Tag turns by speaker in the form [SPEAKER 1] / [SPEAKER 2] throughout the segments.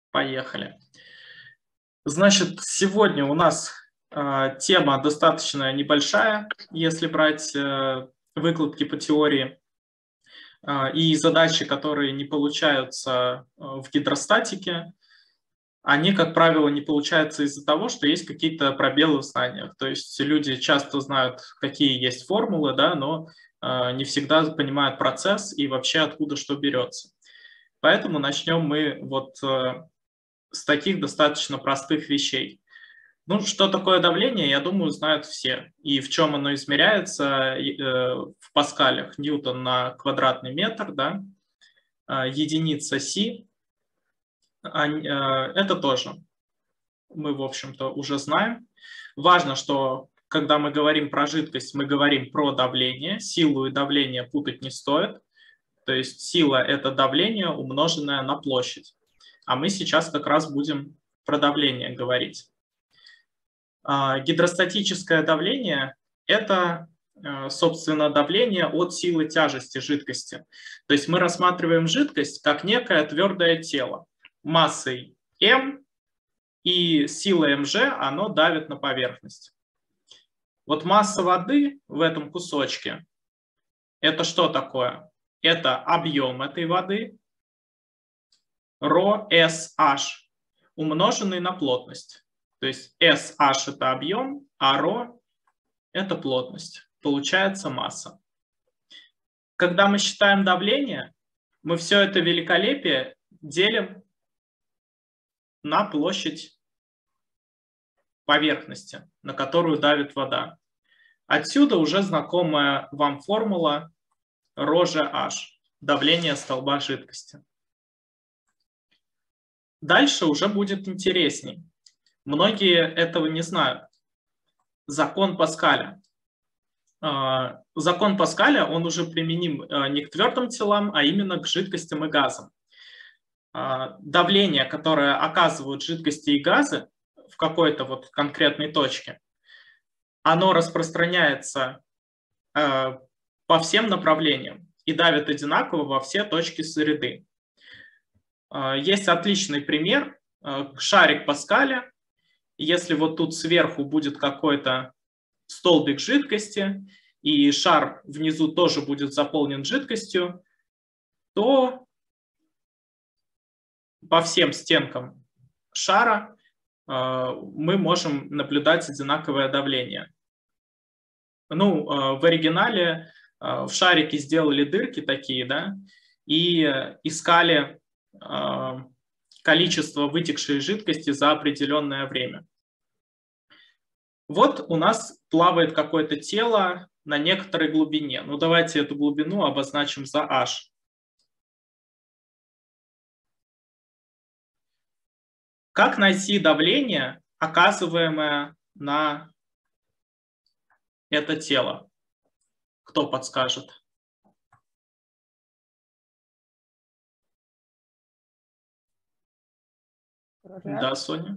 [SPEAKER 1] Поехали. Значит, сегодня у нас тема достаточно небольшая, если брать выкладки по теории и задачи, которые не получаются в гидростатике, они, как правило, не получаются из-за того, что есть какие-то пробелы в знаниях. То есть люди часто знают, какие есть формулы, да, но не всегда понимают процесс и вообще откуда что берется. Поэтому начнем мы вот с таких достаточно простых вещей. Ну, что такое давление, я думаю, знают все. И в чем оно измеряется в паскалях. Ньютон на квадратный метр, да, единица Си. Это тоже мы, в общем-то, уже знаем. Важно, что когда мы говорим про жидкость, мы говорим про давление. Силу и давление путать не стоит. То есть сила – это давление, умноженное на площадь. А мы сейчас как раз будем про давление говорить. Гидростатическое давление – это, собственно, давление от силы тяжести жидкости. То есть мы рассматриваем жидкость как некое твердое тело массой m, и сила mg оно давит на поверхность. Вот масса воды в этом кусочке – это что такое? Это объем этой воды, ρSH, умноженный на плотность. То есть SH – это объем, а ρ – это плотность. Получается масса. Когда мы считаем давление, мы все это великолепие делим на площадь поверхности, на которую давит вода. Отсюда уже знакомая вам формула ρGH – давление столба жидкости. Дальше уже будет интересней. Многие этого не знают. Закон Паскаля. Закон Паскаля, он уже применим не к твердым телам, а именно к жидкостям и газам. Давление, которое оказывают жидкости и газы в какой-то вот конкретной точке, оно распространяется по всем направлениям и давит одинаково во все точки среды. Есть отличный пример. Шарик Паскаля. Если вот тут сверху будет какой-то столбик жидкости, и шар внизу тоже будет заполнен жидкостью, то по всем стенкам шара мы можем наблюдать одинаковое давление. Ну, в оригинале в шарике сделали дырки такие, да, и искали количество вытекшей жидкости за определенное время. Вот у нас плавает какое-то тело на некоторой глубине. Ну, давайте эту глубину обозначим за h. Как найти давление, оказываемое на это тело? Кто подскажет? Да, Соня?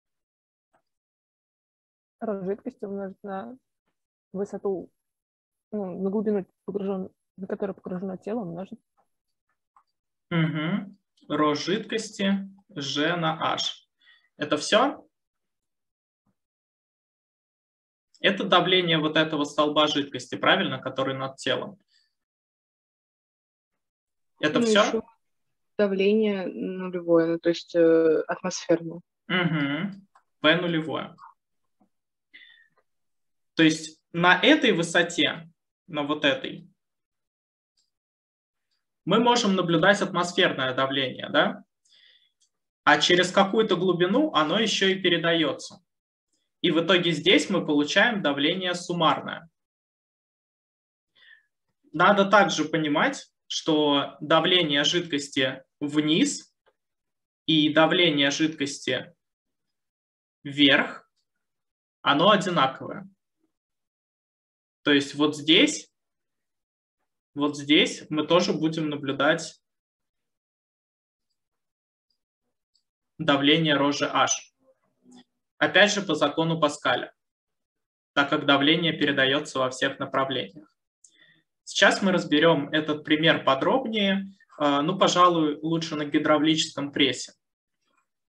[SPEAKER 2] Рост жидкости умножить на высоту, на глубину, на которую погружено тело, умножить.
[SPEAKER 1] Угу. Рост жидкости G на H. Это все? Это давление вот этого столба жидкости, правильно, который над телом? Это все?
[SPEAKER 3] Давление нулевое, то есть атмосферное.
[SPEAKER 1] Угу. P нулевое. То есть на этой высоте, на вот этой, мы можем наблюдать атмосферное давление, да? А через какую-то глубину оно еще и передается. И в итоге здесь мы получаем давление суммарное. Надо также понимать, что давление жидкости вниз и давление жидкости вверх, оно одинаковое. То есть вот здесь мы тоже будем наблюдать давление ρGH. Опять же по закону Паскаля, так как давление передается во всех направлениях. Сейчас мы разберем этот пример подробнее, ну, пожалуй, лучше на гидравлическом прессе.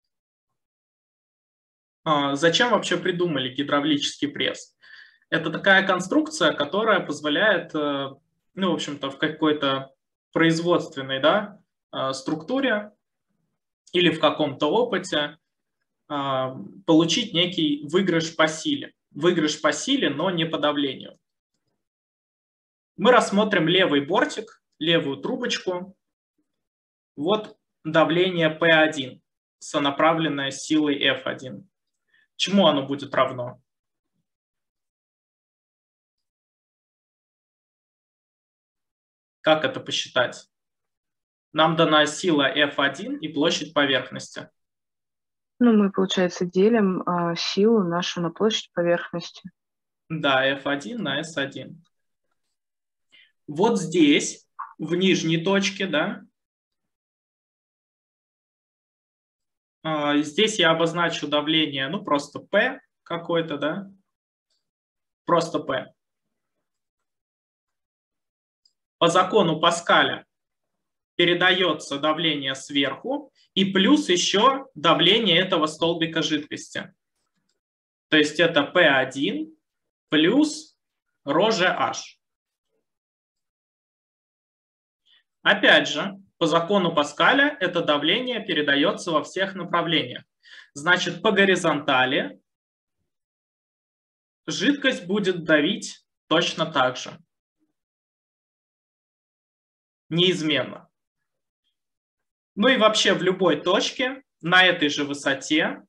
[SPEAKER 1] Зачем вообще придумали гидравлический пресс? Это такая конструкция, которая позволяет, ну, в общем-то, в какой-то производственной, да, структуре или в каком-то опыте получить некий выигрыш по силе. Выигрыш по силе, но не по давлению. Мы рассмотрим левый бортик, левую трубочку. Вот давление P1, сонаправленное силой F1. Чему оно будет равно? Как это посчитать? Нам дана сила F1 и площадь поверхности.
[SPEAKER 3] Ну, мы, получается, делим силу нашу на площадь поверхности.
[SPEAKER 1] Да, F1 на S1. Вот здесь, в нижней точке, да, здесь я обозначу давление, ну, просто P какой-то, да, просто P. По закону Паскаля передается давление сверху и плюс еще давление этого столбика жидкости. То есть это P1 плюс ρGH. Опять же, по закону Паскаля это давление передается во всех направлениях. Значит, по горизонтали жидкость будет давить точно так же. Неизменно. Ну и вообще в любой точке на этой же высоте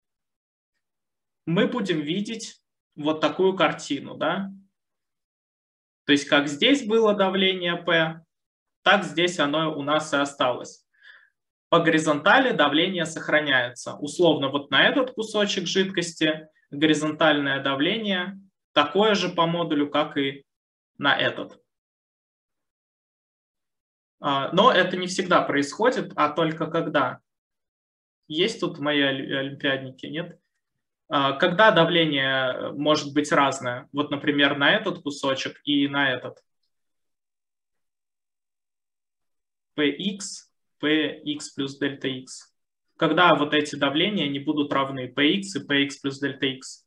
[SPEAKER 1] мы будем видеть вот такую картину, да? То есть как здесь было давление P, так здесь оно у нас и осталось. По горизонтали давление сохраняется. Условно вот на этот кусочек жидкости горизонтальное давление такое же по модулю, как и на этот. Но это не всегда происходит, а только когда. Есть тут мои олимпиадники, нет? Когда давление может быть разное. Вот, например, на этот кусочек и на этот. Px плюс дельта x. Когда вот эти давления не будут равны Px и Px плюс дельта x.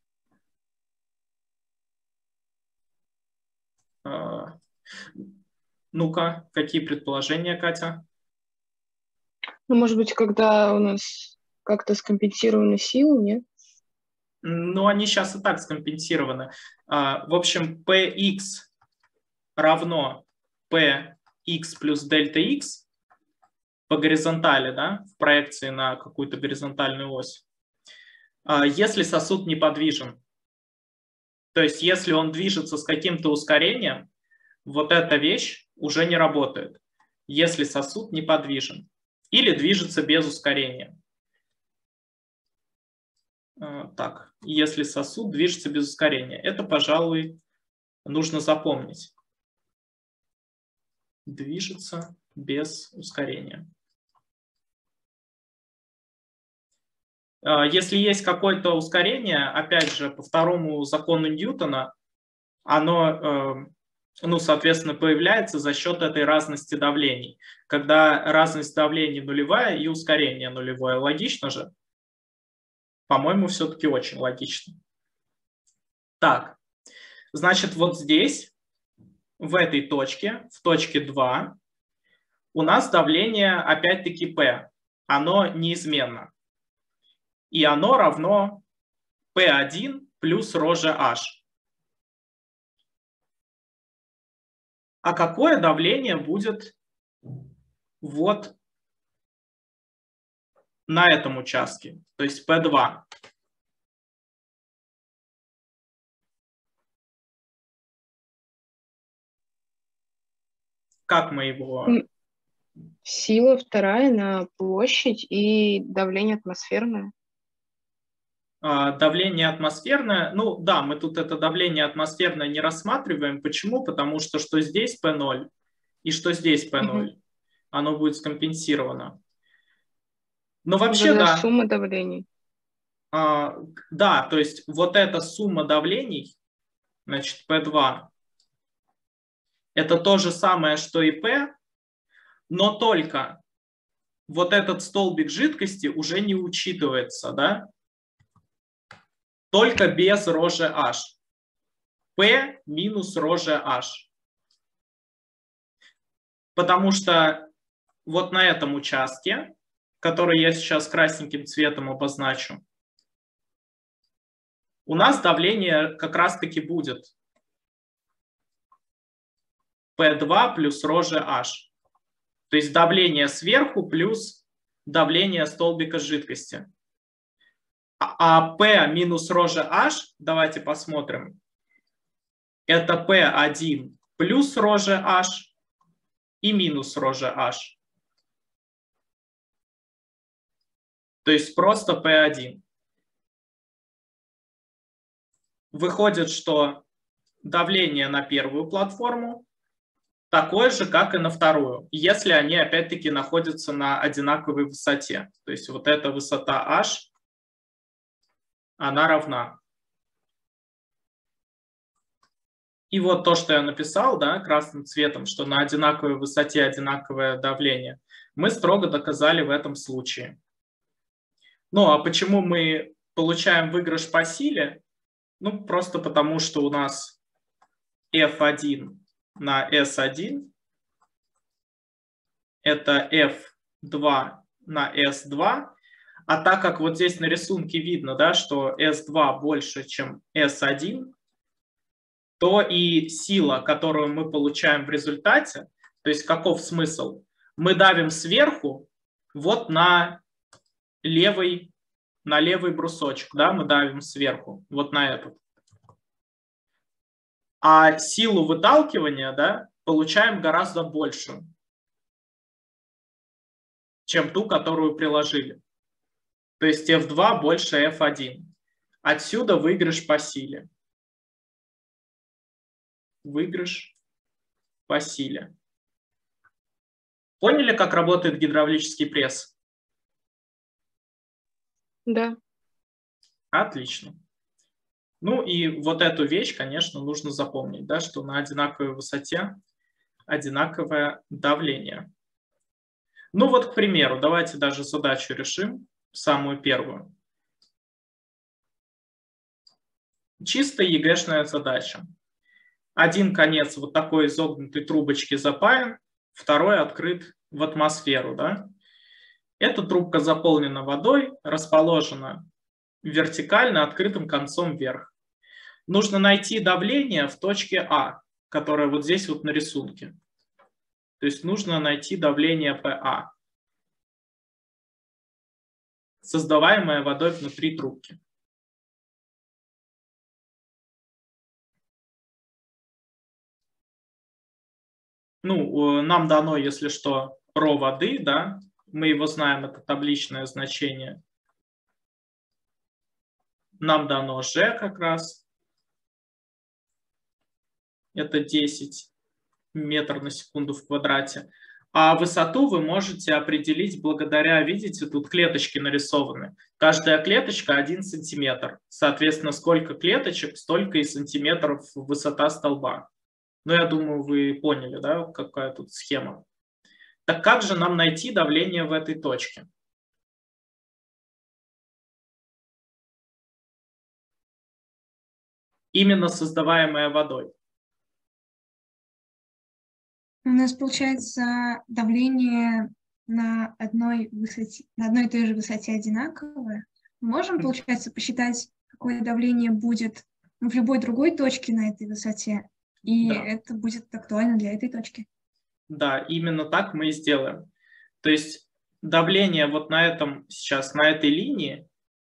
[SPEAKER 1] Ну-ка, какие предположения, Катя?
[SPEAKER 3] Ну, может быть, когда у нас как-то скомпенсированы силы, нет?
[SPEAKER 1] Ну, они сейчас и так скомпенсированы. В общем, Px равно Px плюс дельта x по горизонтали, да, в проекции на какую-то горизонтальную ось. Если сосуд неподвижен, то есть если он движется с каким-то ускорением, вот эта вещь уже не работает, если сосуд неподвижен или движется без ускорения. Так, если сосуд движется без ускорения. Это, пожалуй, нужно запомнить. Движется без ускорения. Если есть какое-то ускорение, опять же, по второму закону Ньютона, оно, ну, соответственно, появляется за счет этой разности давлений. Когда разность давлений нулевая и ускорение нулевое. Логично же? По-моему, все-таки очень логично. Так, значит, вот здесь, в этой точке, в точке 2, у нас давление, опять-таки, P. Оно неизменно. И оно равно P1 плюс ρGH. А какое давление будет вот на этом участке, то есть P2? Как мы его...
[SPEAKER 3] Сила вторая на площадь и давление атмосферное.
[SPEAKER 1] Давление атмосферное, ну да, мы тут это давление атмосферное не рассматриваем. Почему? Потому что здесь P0 и что здесь P0, оно будет скомпенсировано. Но вообще, да.
[SPEAKER 3] Сумма давлений.
[SPEAKER 1] Да, то есть вот эта сумма давлений, значит, P2, это то же самое, что и P, но только вот этот столбик жидкости уже не учитывается, да? только без ρ H. P минус ρ H. Потому что вот на этом участке, который я сейчас красненьким цветом обозначу, у нас давление как раз-таки будет P2 плюс ρ H. То есть давление сверху плюс давление столбика жидкости. А P минус ρ H, давайте посмотрим, это P1 плюс ρ H и минус ρ H. То есть просто P1. Выходит, что давление на первую платформу такое же, как и на вторую, если они опять-таки находятся на одинаковой высоте. То есть вот эта высота H, она равна. И вот то, что я написал, да, красным цветом, что на одинаковой высоте одинаковое давление, мы строго доказали в этом случае. Ну а почему мы получаем выигрыш по силе? Ну просто потому, что у нас F1 на S1 это F2 на S2. А так как вот здесь на рисунке видно, да, что S2 больше, чем S1, то и сила, которую мы получаем в результате, то есть каков смысл? Мы давим сверху вот на левый брусочек, да, мы давим сверху, вот на этот. А силу выталкивания, да, получаем гораздо большую, чем ту, которую приложили. То есть F2 больше F1. Отсюда выигрыш по силе. Выигрыш по силе. Поняли, как работает гидравлический пресс?
[SPEAKER 3] Да.
[SPEAKER 1] Отлично. Ну и вот эту вещь, конечно, нужно запомнить, да, что на одинаковой высоте одинаковое давление. Ну вот, к примеру, давайте даже задачу решим, самую первую. Чисто ЕГЭшная задача. Один конец вот такой изогнутой трубочки запаян, второй открыт в атмосферу. Да? Эта трубка заполнена водой, расположена вертикально открытым концом вверх. Нужно найти давление в точке А, которое вот здесь вот на рисунке. То есть нужно найти давление PA, создаваемое водой внутри трубки. Ну, нам дано, если что, ρ воды, да, мы его знаем, это табличное значение. Нам дано G как раз, это 10 метров на секунду в квадрате. А высоту вы можете определить благодаря, видите, тут клеточки нарисованы. Каждая клеточка 1 сантиметр. Соответственно, сколько клеточек, столько и сантиметров высота столба. Ну, я думаю, вы поняли, да, какая тут схема. Так как же нам найти давление в этой точке? Именно создаваемое водой.
[SPEAKER 4] У нас получается давление на одной и той же высоте одинаковое. Мы можем, получается, посчитать, какое давление будет в любой другой точке на этой высоте, и да, это будет актуально для этой точки.
[SPEAKER 1] Да, именно так мы и сделаем. То есть давление вот на этом сейчас, на этой линии,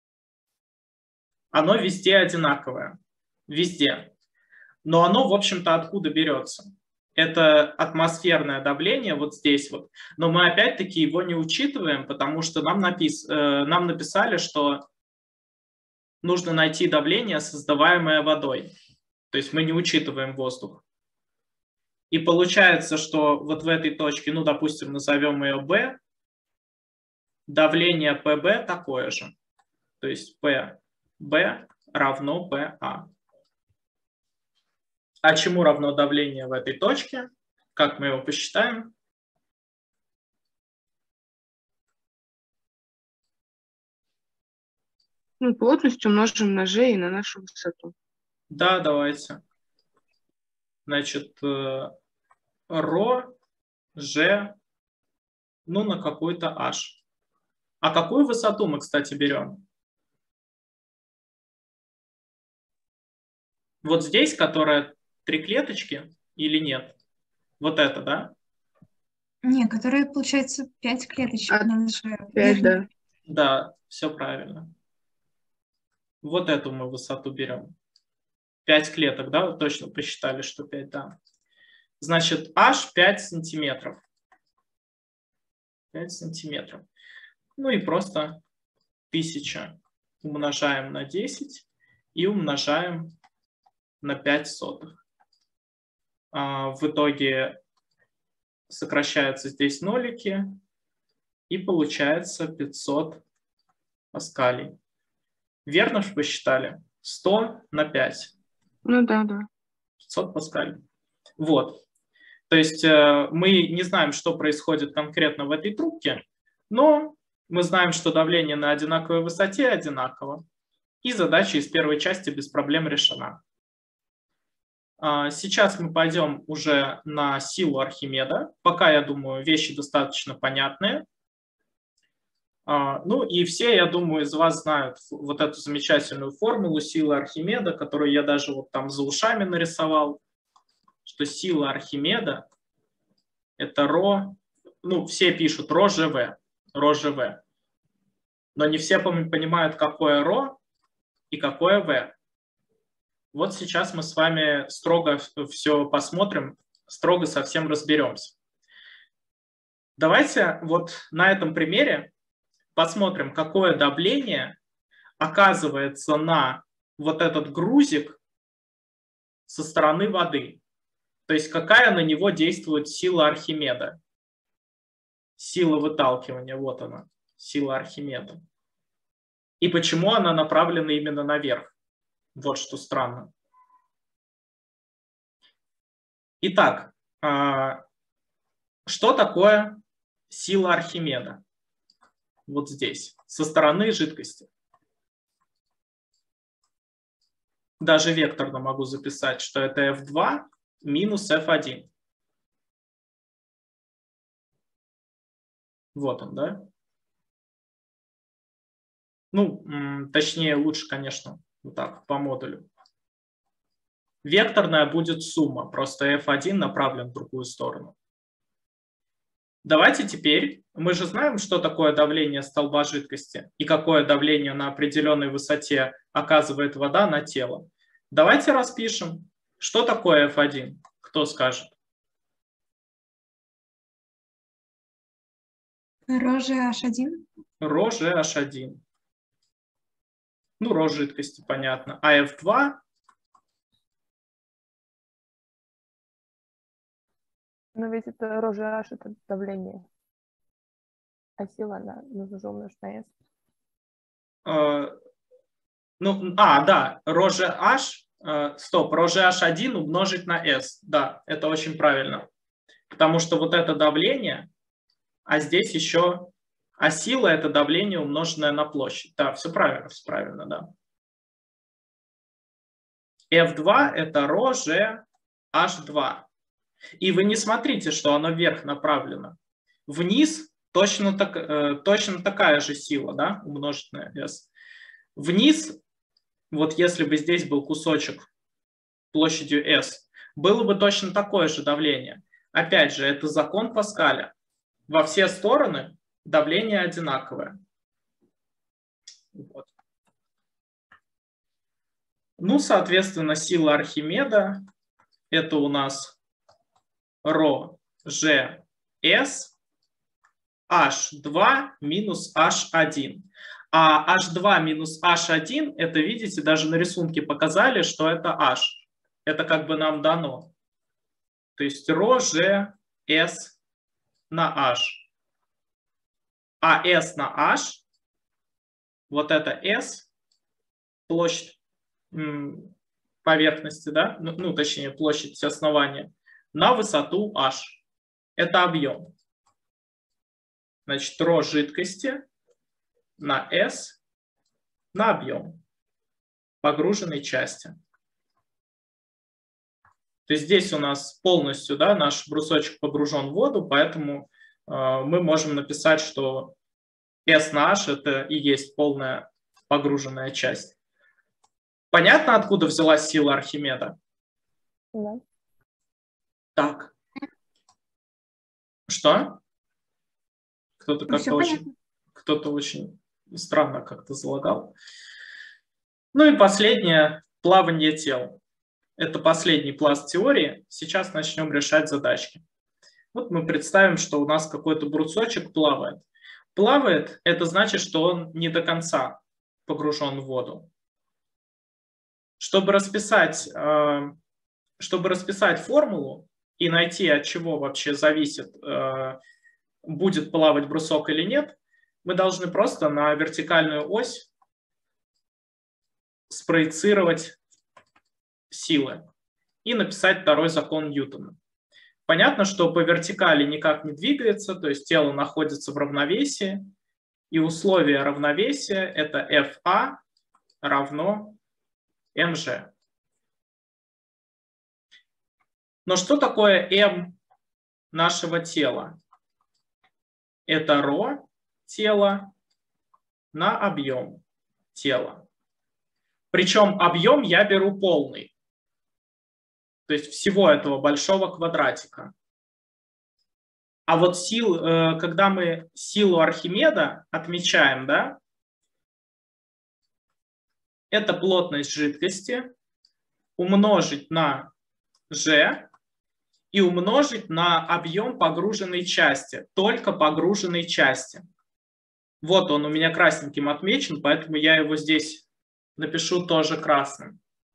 [SPEAKER 1] оно везде одинаковое. Везде. Но оно, в общем-то, откуда берется? Это атмосферное давление вот здесь вот. Но мы опять-таки его не учитываем, потому что нам написали, что нужно найти давление, создаваемое водой. То есть мы не учитываем воздух. И получается, что вот в этой точке, ну, допустим, назовем ее B, давление PB такое же. То есть PB равно PA. А чему равно давление в этой точке? Как мы его посчитаем?
[SPEAKER 3] Ну, плотность умножим на g и на нашу высоту.
[SPEAKER 1] Да, давайте. Значит, ρ, g, ну, на какой-то h. А какую высоту мы, кстати, берем? Вот здесь, которая 3 клеточки или нет? Вот это, да?
[SPEAKER 4] Не, которая, получается, 5 клеточек. Надо же
[SPEAKER 3] 5,
[SPEAKER 4] верхний.
[SPEAKER 3] да.
[SPEAKER 1] Да, все правильно. Вот эту мы высоту берем. 5 клеток, да? Вы точно посчитали, что 5, да. Значит, h 5 сантиметров. 5 сантиметров. Ну и просто 1000 умножаем на 10 и умножаем на 5 сотых. В итоге сокращаются здесь нолики, и получается 500 паскалей. Верно же посчитали? 100 на 5.
[SPEAKER 3] Ну да, да.
[SPEAKER 1] 500 паскалей. Вот. То есть мы не знаем, что происходит конкретно в этой трубке, но мы знаем, что давление на одинаковой высоте одинаково. И задача из первой части без проблем решена. Сейчас мы пойдем уже на силу Архимеда. Пока, я думаю, вещи достаточно понятные. Ну и все, я думаю, из вас знают вот эту замечательную формулу силы Архимеда, которую я даже вот там за ушами нарисовал, что сила Архимеда это ρ, ну все пишут ρ-ЖВ, ρ-ЖВ, но не все понимают, какое ρ и какое v. Вот сейчас мы с вами строго все посмотрим, строго совсем разберемся. Давайте вот на этом примере посмотрим, какое давление оказывается на вот этот грузик со стороны воды. То есть какая на него действует сила Архимеда. Сила выталкивания, вот она, сила Архимеда. И почему она направлена именно наверх. Вот что странно. Итак, что такое сила Архимеда? Вот здесь, со стороны жидкости. Даже векторно могу записать, что это F2 минус F1. Вот он, да? Ну, точнее, лучше, конечно, вот так, по модулю. Векторная будет сумма, просто F1 направлен в другую сторону. Давайте теперь, мы же знаем, что такое давление столба жидкости и какое давление на определенной высоте оказывает вода на тело. Давайте распишем, что такое F1. Кто скажет?
[SPEAKER 4] ρ-GH1.
[SPEAKER 1] ρ-GH1. Ну, ρ жидкости, понятно. А F2?
[SPEAKER 2] Но ведь это ρ-GH, это давление. А сила, она нужно же умножить на S.
[SPEAKER 1] Да, ρ-GH, стоп, ρ-GH1 умножить на S. Да, это очень правильно. Потому что вот это давление, а здесь еще, а сила это давление, умноженное на площадь. Да, все правильно, да. F2 это ρ-GH2. И вы не смотрите, что оно вверх направлено. Вниз точно такая же сила, да, умножить на S. Вниз, вот если бы здесь был кусочек площадью S, было бы точно такое же давление. Опять же, это закон Паскаля. Во все стороны давление одинаковое. Вот. Ну, соответственно, сила Архимеда это у нас ρ, G, S, H2 минус H1. А H2 минус H1, это, видите, даже на рисунке показали, что это H. Это как бы нам дано. То есть ρ, G, S на H. А S на H, вот это S, площадь поверхности, да, ну точнее площадь основания, на высоту H. Это объем. Значит, ρ жидкости на S на объем погруженной части. То есть здесь у нас полностью, да, наш брусочек погружен в воду, поэтому мы можем написать, что S на H это и есть полная погруженная часть. Понятно, откуда взялась сила Архимеда?
[SPEAKER 2] Да.
[SPEAKER 1] Так. Что? Кто-то как-то очень странно как-то залагал. Ну и последнее, плавание тел. Это последний пласт теории. Сейчас начнем решать задачки. Вот мы представим, что у нас какой-то брусочек плавает. Плавает – это значит, что он не до конца погружен в воду. Чтобы расписать формулу и найти, от чего вообще зависит, будет плавать брусок или нет, мы должны просто на вертикальную ось спроецировать силы и написать второй закон Ньютона. Понятно, что по вертикали никак не двигается, то есть тело находится в равновесии, и условие равновесия – это FA равно mg. Но что такое m нашего тела? Это ρ тела на объем тела. Причем объем я беру полный. То есть всего этого большого квадратика. А вот когда мы силу Архимеда отмечаем, да, это плотность жидкости умножить на G и умножить на объем погруженной части, только погруженной части. Вот он у меня красненьким отмечен, поэтому я его здесь напишу тоже красным.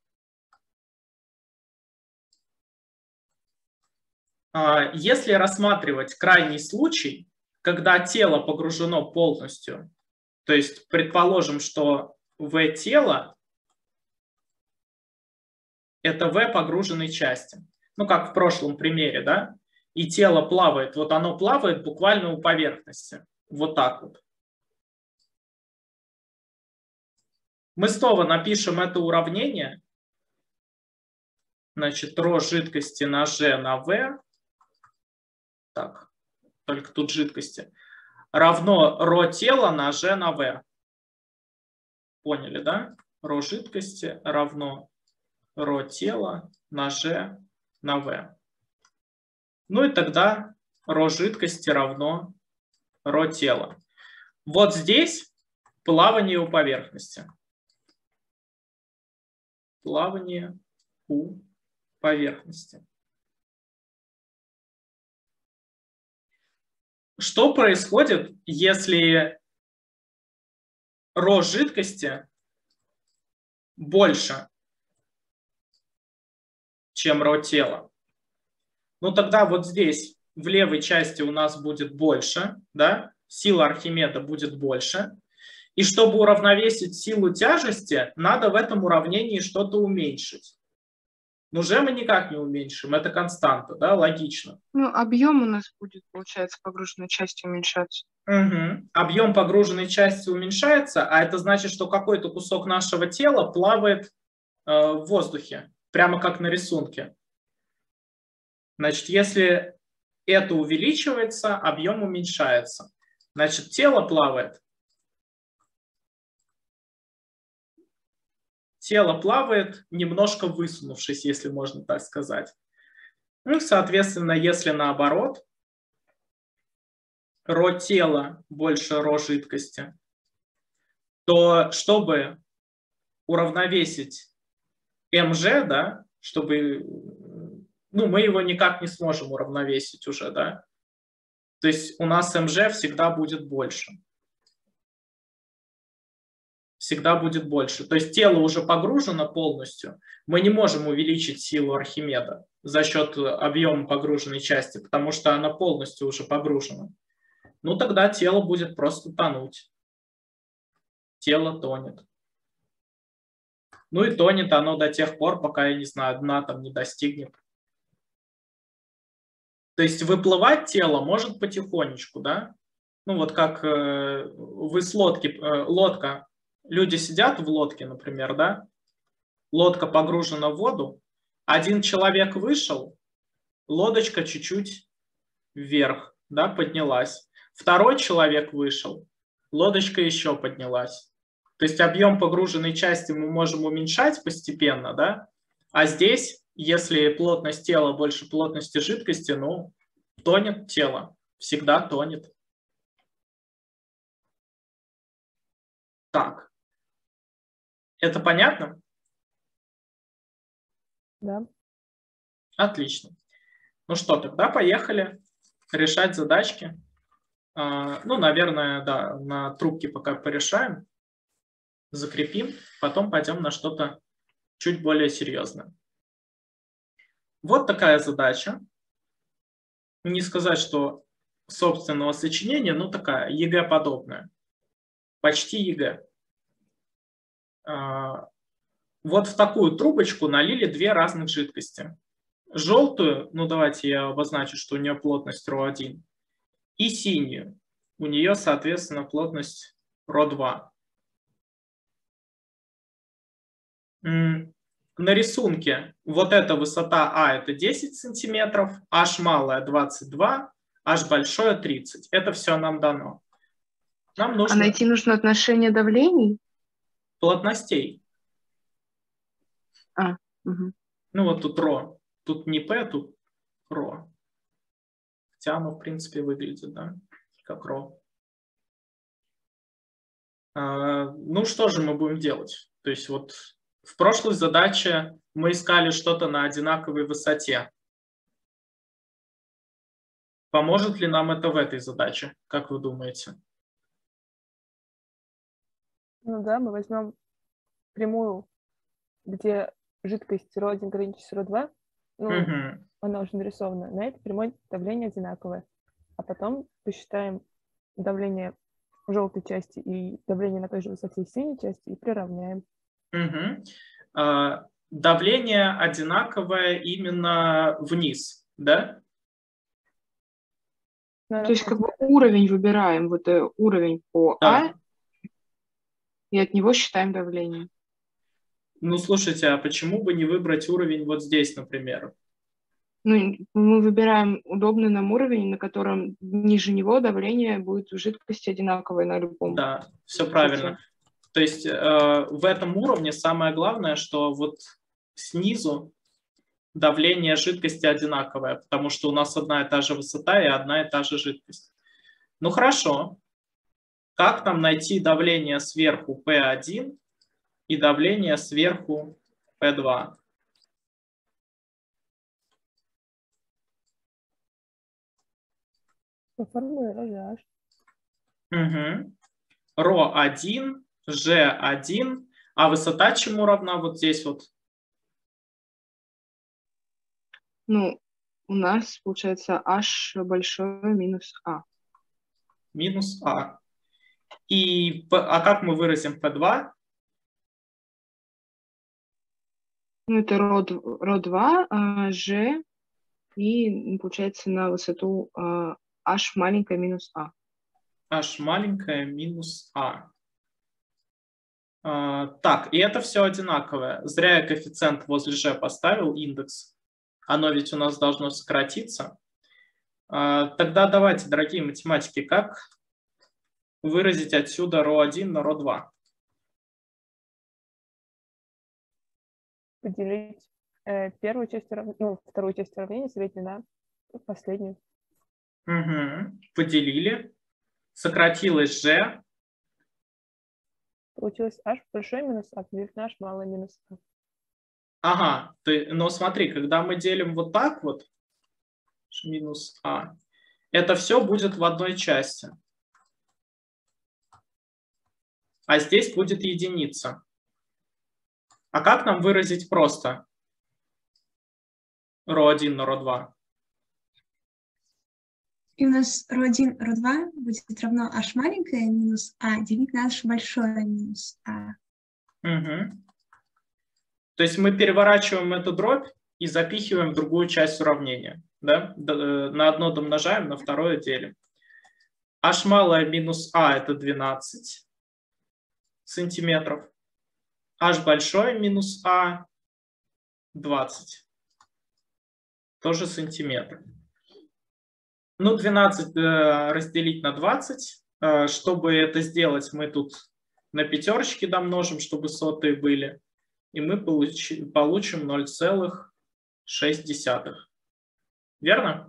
[SPEAKER 1] Если рассматривать крайний случай, когда тело погружено полностью, то есть предположим, что V тело – это V погруженной части. Ну, как в прошлом примере, да? И тело плавает, вот оно плавает буквально у поверхности. Вот так вот. Мы снова напишем это уравнение. Значит, ρ жидкости на G на V. Так, только тут жидкости. Равно ρ тела на G на V. Поняли, да? Ρ жидкости равно ρ тела на G на V. Ну и тогда ρ жидкости равно ρ тела. Вот здесь плавание у поверхности. Плавание у поверхности. Что происходит, если ρ жидкости больше, чем ρ тела? Ну тогда вот здесь в левой части у нас будет больше, да? Сила Архимеда будет больше. И чтобы уравновесить силу тяжести, надо в этом уравнении что-то уменьшить. Но G мы никак не уменьшим, это константа, да, логично.
[SPEAKER 3] Ну, объем у нас будет, получается, погруженной части уменьшаться.
[SPEAKER 1] Угу. Объем погруженной части уменьшается, а это значит, что какой-то кусок нашего тела плавает в воздухе, прямо как на рисунке. Значит, если это увеличивается, объем уменьшается. Значит, тело плавает. Тело плавает, немножко высунувшись, если можно так сказать. Ну, соответственно, если наоборот, ρ тела больше ρ жидкости, то чтобы уравновесить mg, да, чтобы, ну, мы его никак не сможем уравновесить уже, да. То есть у нас mg всегда будет больше. Всегда будет больше. То есть тело уже погружено полностью. Мы не можем увеличить силу Архимеда за счет объема погруженной части, потому что она полностью уже погружена. Ну тогда тело будет просто тонуть. Тело тонет. Ну и тонет оно до тех пор, пока, я не знаю, дна там не достигнет. То есть выплывать тело может потихонечку, да? Ну вот как вы с лодки, лодка люди сидят в лодке, например, да? Лодка погружена в воду, один человек вышел, лодочка чуть-чуть вверх, да, поднялась. Второй человек вышел, лодочка еще поднялась. То есть объем погруженной части мы можем уменьшать постепенно, да? А здесь, если плотность тела больше плотности жидкости, ну, тонет тело, всегда тонет. Так. Это понятно?
[SPEAKER 2] Да.
[SPEAKER 1] Отлично. Ну что, тогда поехали решать задачки. Ну, наверное, да, на трубке пока порешаем, закрепим, потом пойдем на что-то чуть более серьезное. Вот такая задача. Не сказать, что собственного сочинения, но такая ЕГЭ-подобная. Почти ЕГЭ. Вот в такую трубочку налили две разных жидкости. Желтую, ну давайте я обозначу, что у нее плотность ρ1, и синюю. У нее, соответственно, плотность ρ2. На рисунке вот эта высота А это 10 сантиметров, H малая 22, H большое 30. Это все нам дано. Нам нужно
[SPEAKER 3] найти нужно отношение давлений?
[SPEAKER 1] Плотностей.
[SPEAKER 3] Угу.
[SPEAKER 1] Ну вот тут ρ. Тут не P, тут ρ. Хотя оно в принципе выглядит, да, как ρ. Ну что же мы будем делать? То есть вот в прошлой задаче мы искали что-то на одинаковой высоте. Поможет ли нам это в этой задаче, как вы думаете?
[SPEAKER 2] Ну да, мы возьмем прямую, где жидкость ρ1 граничит с ρ2. Ну, она уже нарисована. На этой прямой давление одинаковое. А потом посчитаем давление в желтой части и давление на той же высоте в синей части и приравняем.
[SPEAKER 1] Давление одинаковое именно вниз, да?
[SPEAKER 3] То есть как бы уровень выбираем, вот уровень по А, и от него считаем давление.
[SPEAKER 1] Ну, слушайте, а почему бы не выбрать уровень вот здесь, например?
[SPEAKER 3] Ну, мы выбираем удобный нам уровень, на котором ниже него давление будет в жидкости одинаковое на любом.
[SPEAKER 1] Да, все правильно. То есть в этом уровне самое главное, что вот снизу давление жидкости одинаковое, потому что у нас одна и та же высота и одна и та же жидкость. Ну хорошо. Как нам найти давление сверху P1 и давление сверху P2?
[SPEAKER 2] По формуле ρh.
[SPEAKER 1] ρ1, G1, а высота чему равна вот здесь вот?
[SPEAKER 3] Ну, у нас получается h большое минус А.
[SPEAKER 1] Минус А. А как мы выразим P2?
[SPEAKER 3] Ну, это ρ2, G, и получается на высоту h маленькая минус А.
[SPEAKER 1] H маленькая минус А. Так, и это все одинаковое. Зря я коэффициент возле G поставил, индекс. Оно ведь у нас должно сократиться. Тогда давайте, дорогие математики, как выразить отсюда ρ1 на ρ2?
[SPEAKER 2] Поделить первую часть уравнения, ну, вторую часть уравнения, среднюю на последнюю.
[SPEAKER 1] Поделили. Сократилось G.
[SPEAKER 2] Получилось h большой минус А, поделить на h малый минус А.
[SPEAKER 1] Ага, но смотри, когда мы делим вот так вот, минус А, это все будет в одной части. А здесь будет единица. А как нам выразить просто ρ1 на ρ2?
[SPEAKER 4] И у нас ρ1, ρ2 будет равно h маленькое минус А делить на h большое минус А.
[SPEAKER 1] То есть мы переворачиваем эту дробь и запихиваем в другую часть уравнения. Да? На одно домножаем, на второе делим. H малое минус А это 12. сантиметров. H большое минус А 20. Тоже сантиметр. Ну, 12 разделить на 20. Чтобы это сделать, мы тут на пятерочке домножим, чтобы сотые были. И мы получим 0,6. Верно?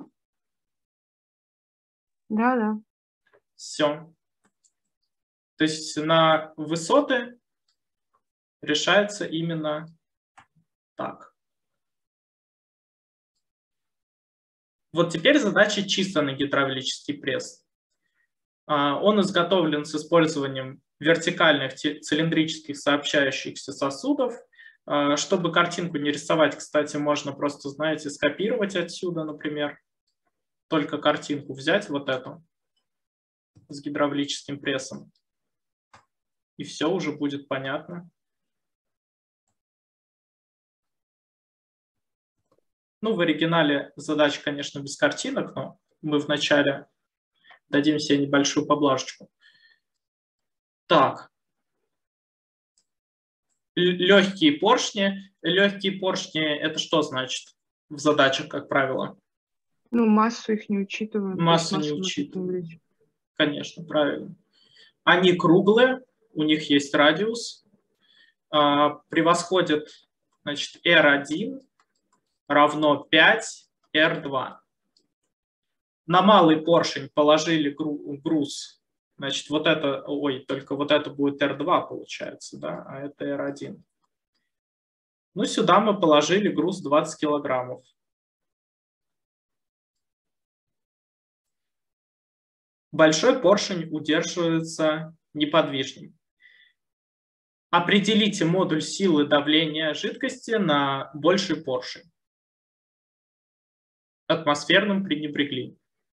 [SPEAKER 3] Да.
[SPEAKER 1] Все. То есть на высоты решается именно так. Вот теперь задача чисто на гидравлический пресс. Он изготовлен с использованием вертикальных цилиндрических сообщающихся сосудов. Чтобы картинку не рисовать, кстати, можно просто, знаете, скопировать отсюда, например, только картинку взять, вот эту, с гидравлическим прессом. И все уже будет понятно. Ну, в оригинале задача, конечно, без картинок, но мы вначале дадим себе небольшую поблажечку. Так. Легкие поршни. Легкие поршни – это что значит в задачах, как правило?
[SPEAKER 3] Ну, массу их не учитываем.
[SPEAKER 1] Массу не учитываем. Конечно, правильно. Они круглые, у них есть радиус. Превосходят, значит, R1 равно 5 R2. На малый поршень положили груз. Значит, вот это, только вот это будет R2 получается, да, а это R1. Ну, сюда мы положили груз 20 килограммов. Большой поршень удерживается неподвижным. Определите модуль силы давления жидкости на больший поршень. Атмосферным пренебрегли.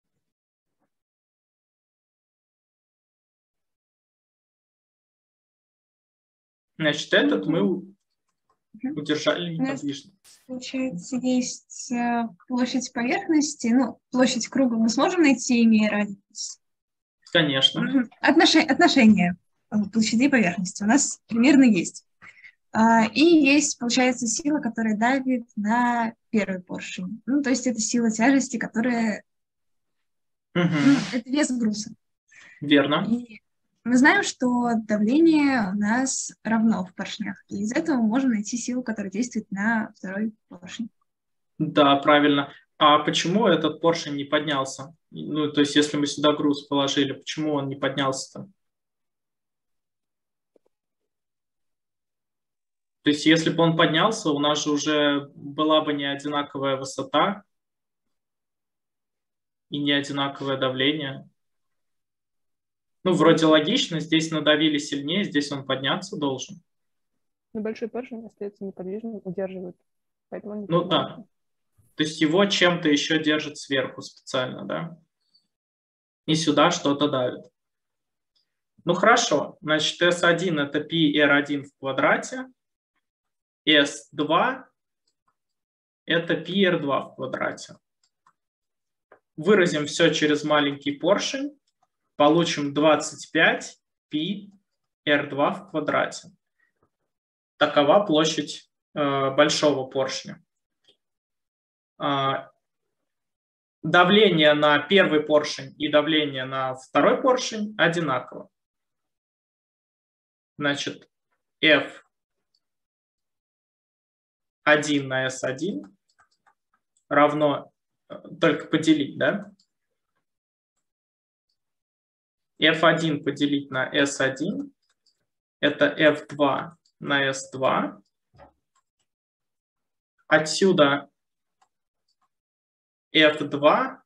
[SPEAKER 1] Значит, этот мы удержали неподвижно.
[SPEAKER 4] Получается, есть площадь поверхности, ну, площадь круга мы сможем найти, имея радиус?
[SPEAKER 1] Конечно.
[SPEAKER 4] Отношение площади и поверхности у нас примерно есть. И есть, получается, сила, которая давит на первый поршень. Ну, то есть это сила тяжести, которая... это вес груза.
[SPEAKER 1] Верно.
[SPEAKER 4] И мы знаем, что давление у нас равно в поршнях. И из этого мы можем найти силу, которая действует на второй поршень.
[SPEAKER 1] Да, правильно. А почему этот поршень не поднялся? Ну, то есть, если мы сюда груз положили, почему он не поднялся-то? То есть, если бы он поднялся, у нас же уже была бы не одинаковая высота и не одинаковое давление. Ну, вроде логично, здесь надавили сильнее, здесь он подняться должен.
[SPEAKER 2] Но большой поршень остается неподвижным, удерживает. Поэтому он
[SPEAKER 1] ну да. То есть его чем-то еще держит сверху специально, да? И сюда что-то давит. Ну хорошо, значит, S1 это πr1 в квадрате, S2 это πr2 в квадрате. Выразим все через маленький поршень. Получим 25 πr2 в квадрате. Такова площадь большого поршня. Давление на первый поршень и давление на второй поршень одинаково. Значит, F1 на S1 равно, только поделить, да? F1 поделить на S1 это F2 на S2. Отсюда F2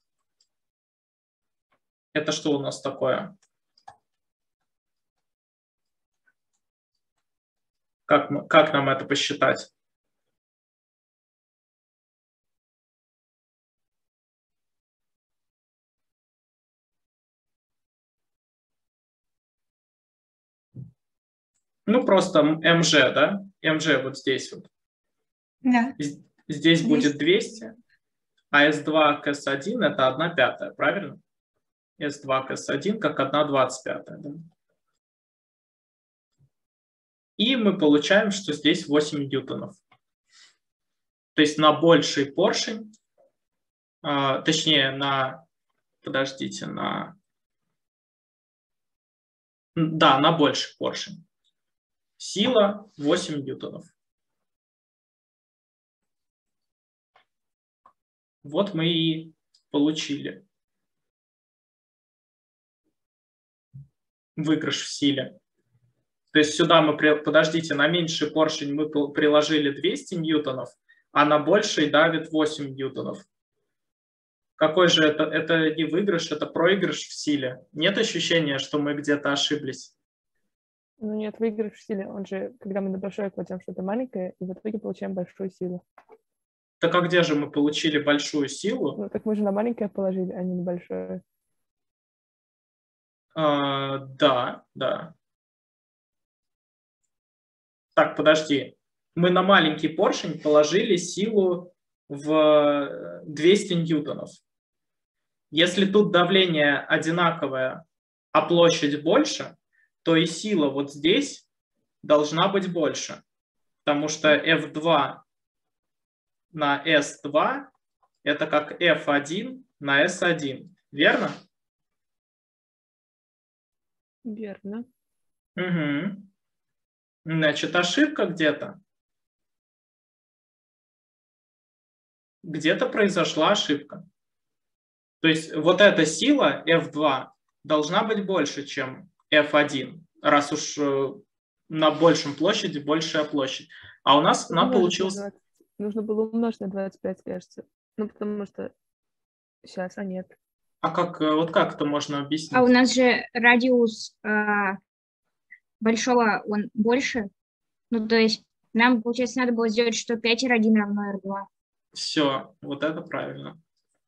[SPEAKER 1] это что у нас такое? Как нам это посчитать? Ну, просто МЖ, да? МЖ вот здесь вот.
[SPEAKER 4] Да.
[SPEAKER 1] Здесь будет 200, а S2 к S1 это 1/5, правильно? S2 к S1 как 1/25, да? И мы получаем, что здесь 8 ньютонов. То есть на больший поршень, точнее на, подождите, на больший поршень. Сила 8 ньютонов. Вот мы и получили выигрыш в силе. То есть сюда мы, подождите, на меньший поршень мы приложили 200 ньютонов, а на больший давит 8 ньютонов. Какой же это? Это не выигрыш, это проигрыш в силе. Нет ощущения, что мы где-то ошиблись?
[SPEAKER 2] Ну нет, выигрыш в силе. Он же, когда мы на большое кладем что-то маленькое, и в итоге получаем большую силу.
[SPEAKER 1] Так а где же мы получили большую силу?
[SPEAKER 2] Ну так мы же на маленькое положили, а не на большое.
[SPEAKER 1] Да. Так, подожди. Мы на маленький поршень положили силу в 200 ньютонов. Если тут давление одинаковое, а площадь больше, то и сила вот здесь должна быть больше. Потому что F2 на S2 это как F1 на S1. Верно?
[SPEAKER 2] Верно.
[SPEAKER 1] Угу. Значит, ошибка где-то. Где-то произошла ошибка. То есть вот эта сила F2 должна быть больше, чем F1, раз уж на большем площади большая площадь. А у нас она получилась...
[SPEAKER 2] Нужно было умножить на 25, кажется. Ну, потому что сейчас, нет.
[SPEAKER 1] А вот как это можно объяснить?
[SPEAKER 5] А у нас же радиус большого, он больше. Ну, то есть нам, получается, надо было сделать, что 5 R1 равно R2.
[SPEAKER 1] Все, вот это правильно.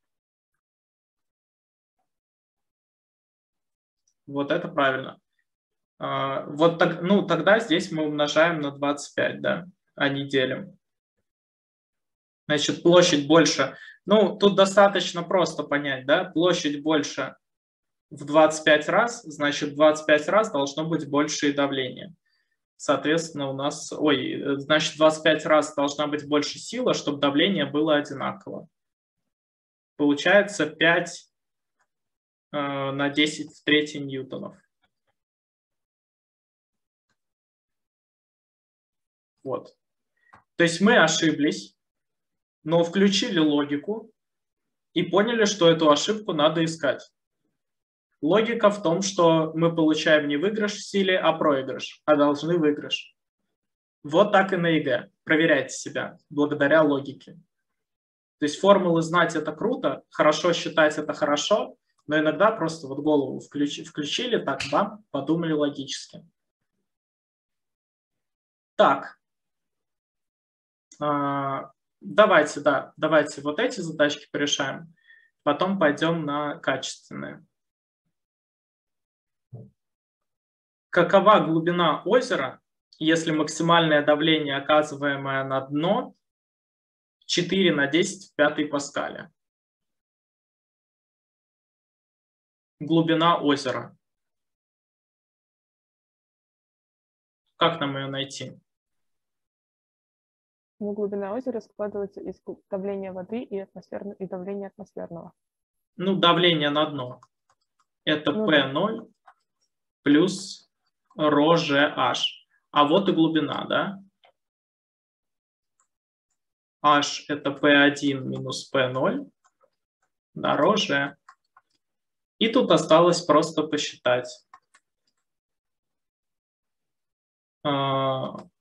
[SPEAKER 1] Вот это правильно. Вот так, ну, тогда здесь мы умножаем на 25, да, а не делим. Значит, площадь больше. Ну, тут достаточно просто понять, да, площадь больше в 25 раз, значит, в 25 раз должно быть больше и давление. Соответственно, у нас, значит, 25 раз должна быть больше сила, чтобы давление было одинаково. Получается 5 на 10 в третьей ньютонов. Вот. То есть мы ошиблись, но включили логику и поняли, что эту ошибку надо искать. Логика в том, что мы получаем не выигрыш в силе, а проигрыш, а должны выигрыш. Вот так и на ЕГЭ. Проверяйте себя благодаря логике. То есть формулы знать это круто, хорошо считать это хорошо, но иногда просто вот голову включили, так, бам, подумали логически. Так. Давайте вот эти задачки порешаем. Потом пойдем на качественные. Какова глубина озера, если максимальное давление, оказываемое на дно, 4 на 10 в 5 паскале? Глубина озера. Как нам ее найти?
[SPEAKER 2] Ну, глубина озера складывается из давления воды и давления атмосферного.
[SPEAKER 1] Ну, давление на дно. Это P0 плюс ρGH. А вот и глубина, да? H это P1 минус P0 на ρG. И тут осталось просто посчитать. Ро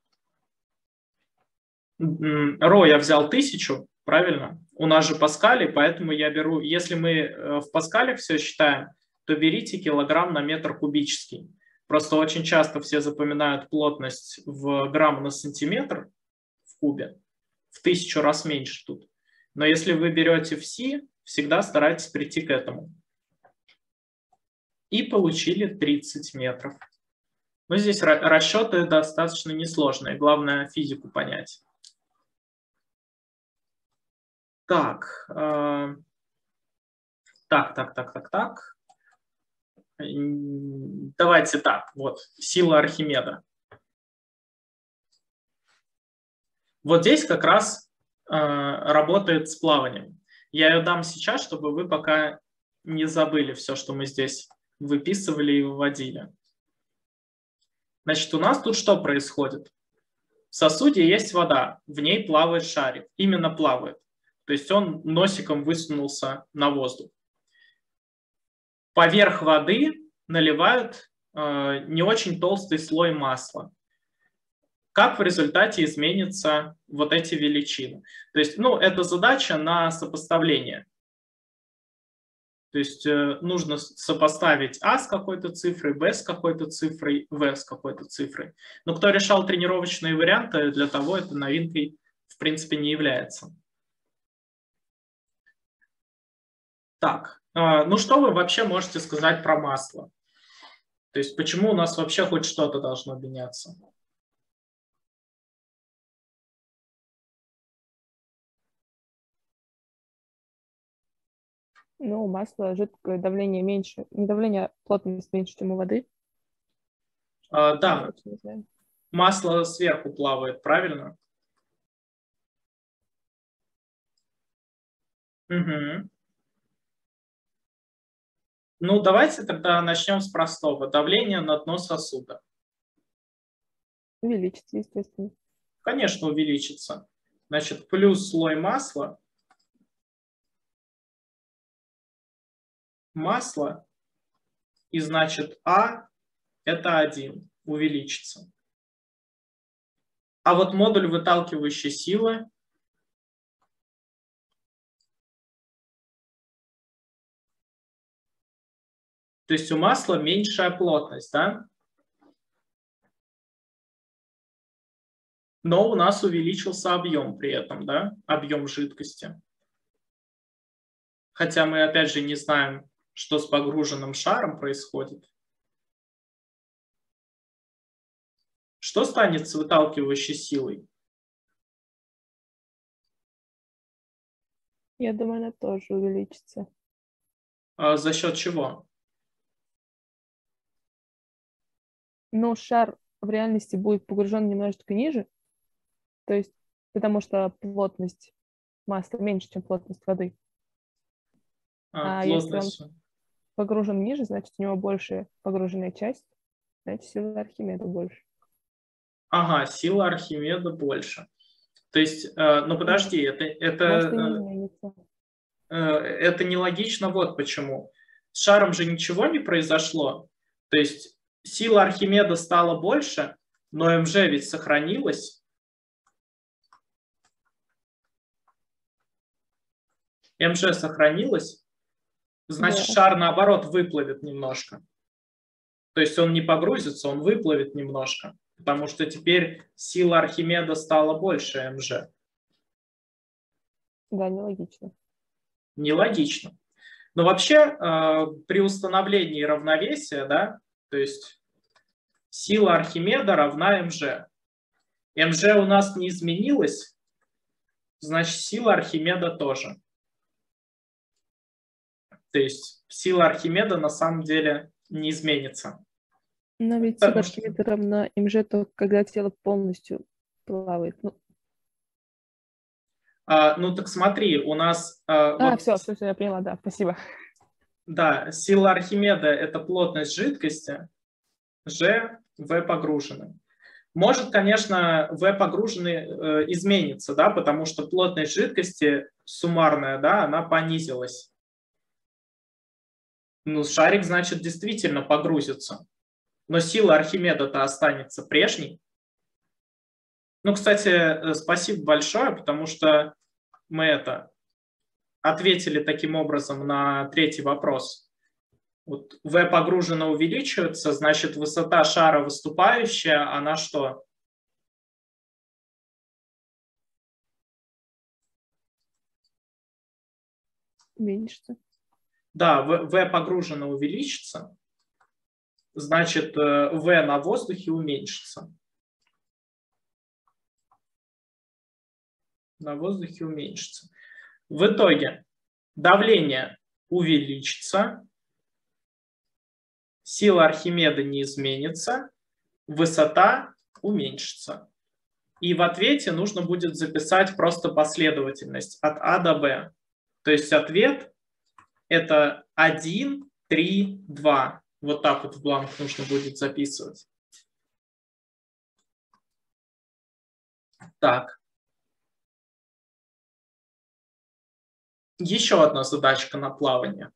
[SPEAKER 1] я взял 1000, правильно? У нас же паскали, поэтому я беру, если мы в паскалях все считаем, то берите килограмм на метр кубический. Просто очень часто все запоминают плотность в грамм на сантиметр в кубе, в 1000 раз меньше тут. Но если вы берете в Си, всегда старайтесь прийти к этому. И получили 30 метров. Но здесь расчеты достаточно несложные, главное физику понять. Так. Давайте так, вот, сила Архимеда. Вот здесь как раз работает с плаванием. Я ее дам сейчас, чтобы вы пока не забыли все, что мы здесь выписывали и выводили. Значит, у нас тут что происходит? В сосуде есть вода, в ней плавает шарик, именно плавает. То есть он носиком высунулся на воздух. Поверх воды наливают не очень толстый слой масла. Как в результате изменятся вот эти величины? То есть, это задача на сопоставление. То есть нужно сопоставить А с какой-то цифрой, Б с какой-то цифрой, В с какой-то цифрой. Но кто решал тренировочные варианты, для того это новинкой в принципе не является. Так, что вы вообще можете сказать про масло? То есть почему у нас вообще хоть что-то должно меняться?
[SPEAKER 2] У масла жидкое давление меньше, не давление, а плотность меньше, чем у воды.
[SPEAKER 1] Да, масло сверху плавает, правильно? Угу. Давайте тогда начнем с простого. Давление на дно сосуда.
[SPEAKER 2] Увеличится, естественно.
[SPEAKER 1] Конечно, увеличится. Значит, плюс слой масла. Масло. И значит, А это 1. Увеличится. А вот модуль выталкивающей силы. То есть у масла меньшая плотность, да? Но у нас увеличился объем при этом, да? Объем жидкости. Хотя мы опять же не знаем, что с погруженным шаром происходит. Что станет с выталкивающей силой?
[SPEAKER 2] Я думаю, она тоже увеличится.
[SPEAKER 1] За счет чего?
[SPEAKER 2] Шар в реальности будет погружен немножечко ниже, то есть потому что плотность масла меньше, чем плотность воды. Если он погружен ниже, значит, у него больше погруженная часть, значит, сила Архимеда больше.
[SPEAKER 1] Ага, сила Архимеда больше. То есть, подожди, это нелогично, вот почему. С шаром же ничего не произошло. То есть сила Архимеда стала больше, но МЖ ведь сохранилась. МЖ сохранилась, значит, да. Шар, наоборот, выплывет немножко. То есть он не погрузится, он выплывет немножко, потому что теперь сила Архимеда стала больше МЖ.
[SPEAKER 2] Да, нелогично.
[SPEAKER 1] Нелогично. Но вообще при установлении равновесия, да, то есть сила Архимеда равна МЖ. МЖ у нас не изменилась, значит, сила Архимеда тоже. То есть сила Архимеда на самом деле не изменится.
[SPEAKER 2] Но ведь сила Архимеда равна МЖ только когда тело полностью плавает.
[SPEAKER 1] Так смотри, у нас...
[SPEAKER 2] все, я поняла, да, спасибо.
[SPEAKER 1] Да, сила Архимеда – это плотность жидкости, G, V погруженный. Может, конечно, V погруженный изменится, да, потому что плотность жидкости суммарная, да, она понизилась. Шарик, значит, действительно погрузится. Но сила Архимеда-то останется прежней. Кстати, спасибо большое, потому что мы ответили таким образом на третий вопрос. Вот V погружено увеличивается, значит, высота шара выступающая, она что?
[SPEAKER 2] Уменьшится.
[SPEAKER 1] Да, V погружено увеличится, значит, V на воздухе уменьшится. На воздухе уменьшится. В итоге давление увеличится, сила Архимеда не изменится, высота уменьшится. И в ответе нужно будет записать просто последовательность от А до Б. То есть ответ это 1, 3, 2. Вот так вот в бланк нужно будет записывать. Так. Еще одна задачка на плавание.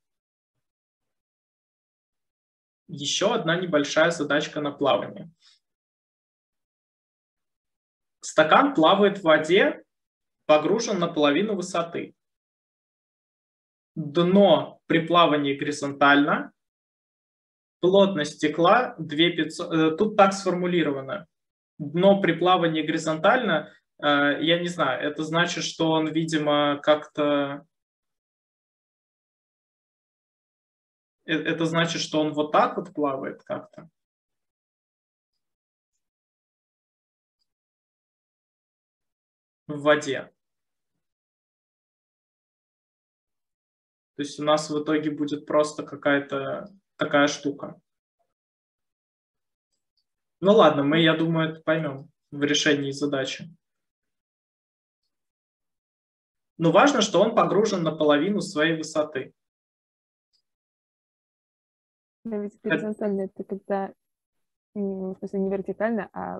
[SPEAKER 1] Еще одна небольшая задачка на плавание. Стакан плавает в воде, погружен на половину высоты. Дно при плавании горизонтально. Плотность стекла 2500. Тут так сформулировано. Дно при плавании горизонтально, я не знаю, это значит, что он, видимо, как-то... Это значит, что он вот так вот плавает как-то. В воде. То есть у нас в итоге будет просто какая-то такая штука. Ну ладно, мы, я думаю, это поймем в решении задачи. Но важно, что он погружен на половину своей высоты.
[SPEAKER 2] Но ведь горизонтально это когда, в смысле, не вертикально, а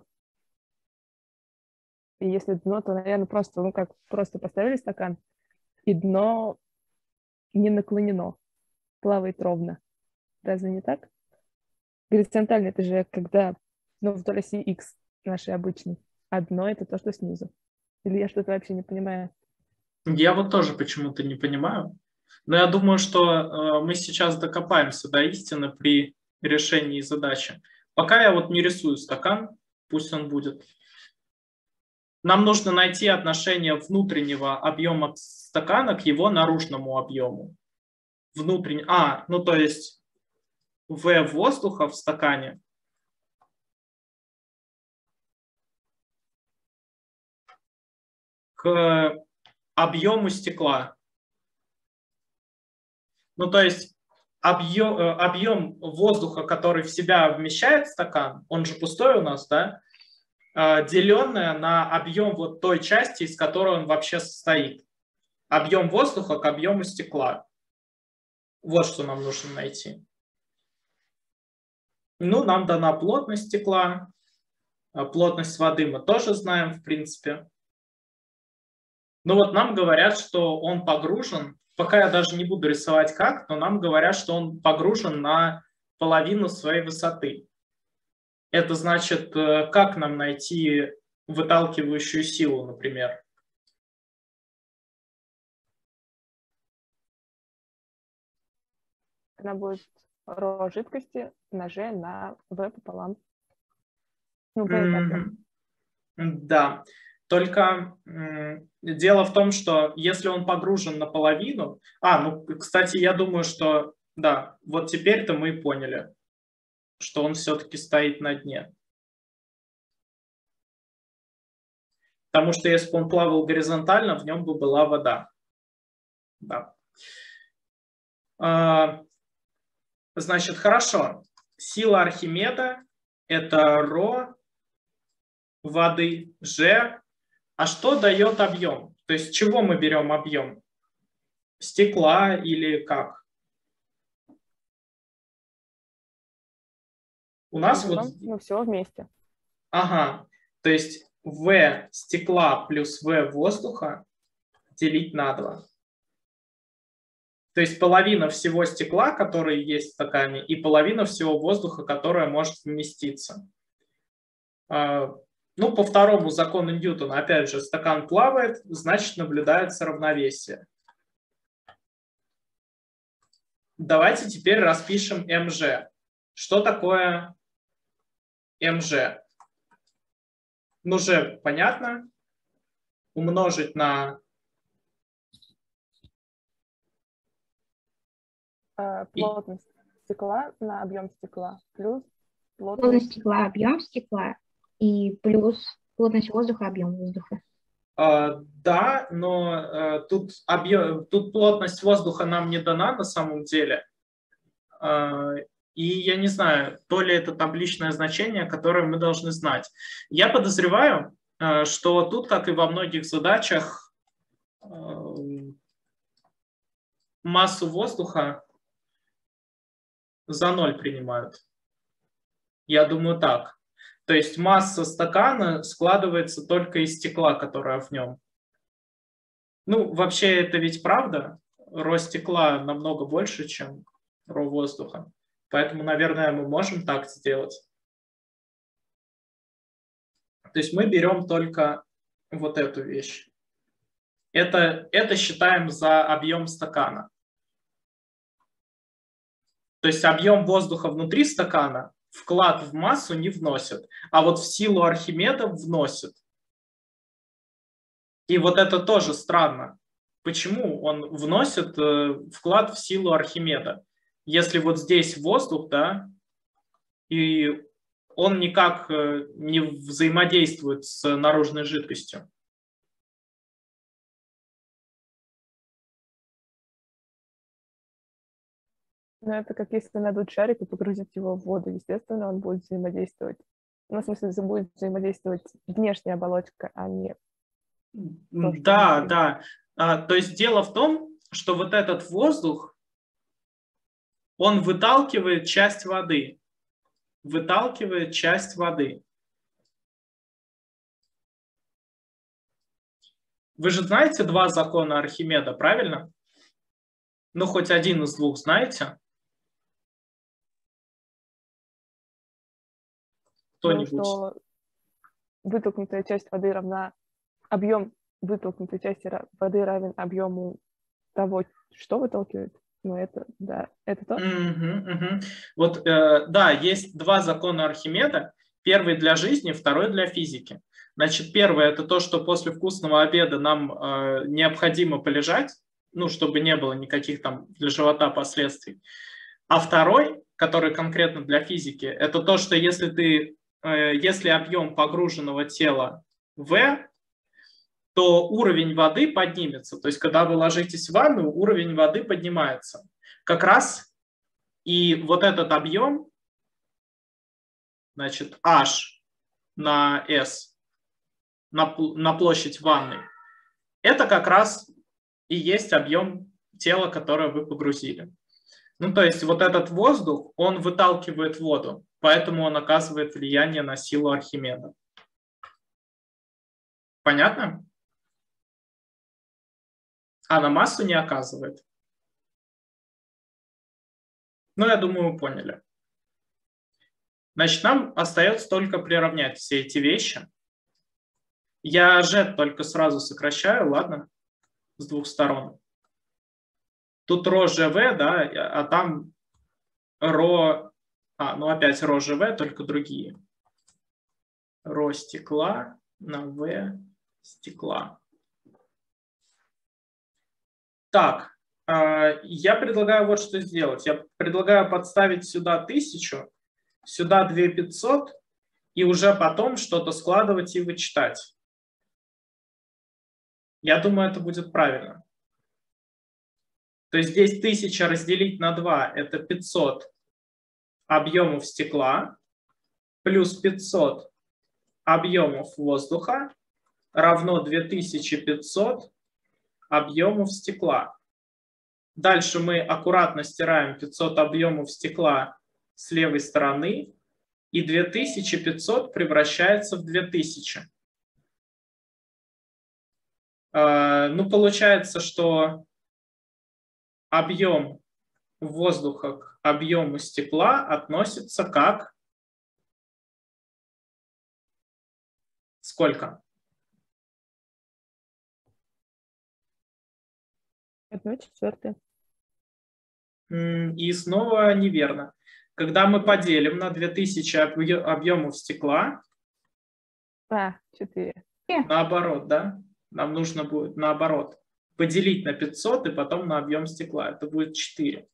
[SPEAKER 2] если дно, то, наверное, просто, ну как, просто поставили стакан, и дно не наклонено, плавает ровно. Разве не так? Горизонтально это же когда, ну, вдоль оси X нашей обычной, а дно это то, что снизу. Или я что-то вообще не понимаю?
[SPEAKER 1] Я вот тоже почему-то не понимаю. Но я думаю, что мы сейчас докопаемся до истины при решении задачи. Пока я вот не рисую стакан, пусть он будет. Нам нужно найти отношение внутреннего объема стакана к его наружному объему. Внутренний, ну то есть В воздуха в стакане к объему стекла. Ну, то есть объем воздуха, который в себя вмещает стакан, он же пустой у нас, да, деленное на объем вот той части, из которой он вообще состоит. Объем воздуха к объему стекла. Вот что нам нужно найти. Ну, нам дана плотность стекла. Плотность воды мы тоже знаем, в принципе. Ну вот нам говорят, что он погружен, пока я даже не буду рисовать как, но нам говорят, что он погружен на половину своей высоты. Это значит, как нам найти выталкивающую силу, например?
[SPEAKER 2] Она будет ρ жидкости на G на V пополам. Ну, V это.
[SPEAKER 1] Да. Только дело в том, что если он погружен наполовину... ну, кстати, я думаю, что... Да, вот теперь-то мы поняли, что он все-таки стоит на дне. Потому что если бы он плавал горизонтально, в нем бы была вода. Да. Значит, хорошо. Сила Архимеда – это ρ воды, G. А что дает объем? То есть, с чего мы берем объем? Стекла или как? У нас
[SPEAKER 2] ну, все вместе.
[SPEAKER 1] Ага. То есть, V стекла плюс V воздуха делить на 2. То есть, половина всего стекла, которое есть в стакане, и половина всего воздуха, которое может вместиться. Ну, по второму закону Ньютона, опять же, стакан плавает, значит, наблюдается равновесие. Давайте теперь распишем МЖ. Что такое МЖ? Ну, Ж понятно. Умножить на...
[SPEAKER 2] Плотность стекла на объем стекла плюс
[SPEAKER 5] плотность стекла, объем стекла и плюс плотность воздуха, объем воздуха.
[SPEAKER 1] Да, но тут плотность воздуха нам не дана на самом деле. И я не знаю, то ли это табличное значение, которое мы должны знать. Я подозреваю, что тут, как и во многих задачах, массу воздуха за 0 принимают. Я думаю так. То есть масса стакана складывается только из стекла, которое в нем. Ну, вообще это ведь правда. Ро стекла намного больше, чем ро воздуха. Поэтому, наверное, мы можем так сделать. То есть мы берем только вот эту вещь. Это считаем за объем стакана. То есть объем воздуха внутри стакана вклад в массу не вносит, а вот в силу Архимеда вносит. И вот это тоже странно. Почему он вносит вклад в силу Архимеда? Если вот здесь воздух, да, и он никак не взаимодействует с наружной жидкостью.
[SPEAKER 2] Ну, это как если надуть шарик и погрузить его в воду. Естественно, он будет взаимодействовать. Ну, в смысле, будет взаимодействовать внешняя оболочка, а не...
[SPEAKER 1] Да. То есть дело в том, что вот этот воздух, он выталкивает часть воды. Выталкивает часть воды. Вы же знаете два закона Архимеда, правильно? Ну, хоть один из двух знаете? Кто-нибудь?
[SPEAKER 2] Ну, что вытолкнутая часть воды равна... Объем вытолкнутой части воды равен объему того, что выталкивает. Ну, это, да, это то.
[SPEAKER 1] Вот, да, есть два закона Архимеда. Первый для жизни, второй для физики. Значит, первое – это то, что после вкусного обеда нам необходимо полежать, ну, чтобы не было никаких там для живота последствий. А второй, который конкретно для физики, это то, что если объем погруженного тела V, то уровень воды поднимется. То есть, когда вы ложитесь в ванну, уровень воды поднимается. Как раз и вот этот объем, значит, H на S, на площадь ванны, это как раз и есть объем тела, которое вы погрузили. Ну, то есть, вот этот воздух, он выталкивает воду, поэтому он оказывает влияние на силу Архимеда. Понятно? А на массу не оказывает. Ну, я думаю, вы поняли. Значит, нам остается только приравнять все эти вещи. Я Z только сразу сокращаю, ладно, с двух сторон. Тут ρ ЖВ, да, а там ρ... ну опять ρ ЖВ, только другие. ρ стекла на В стекла. Так, я предлагаю вот что сделать. Я предлагаю подставить сюда 1000, сюда 2500 и уже потом что-то складывать и вычитать. Я думаю, это будет правильно. То есть здесь 1000 разделить на 2 – это 500 объемов стекла плюс 500 объемов воздуха равно 2500 объемов стекла. Дальше мы аккуратно стираем 500 объемов стекла с левой стороны, и 2500 превращается в 2000. Ну, получается, что объем воздуха к объему стекла относится как... Сколько?
[SPEAKER 2] 1/4.
[SPEAKER 1] И снова неверно. Когда мы поделим на 2000 объемов стекла,
[SPEAKER 2] 4.
[SPEAKER 1] Наоборот, да? Нам нужно будет наоборот. Поделить на 500 и потом на объем стекла. Это будет 4.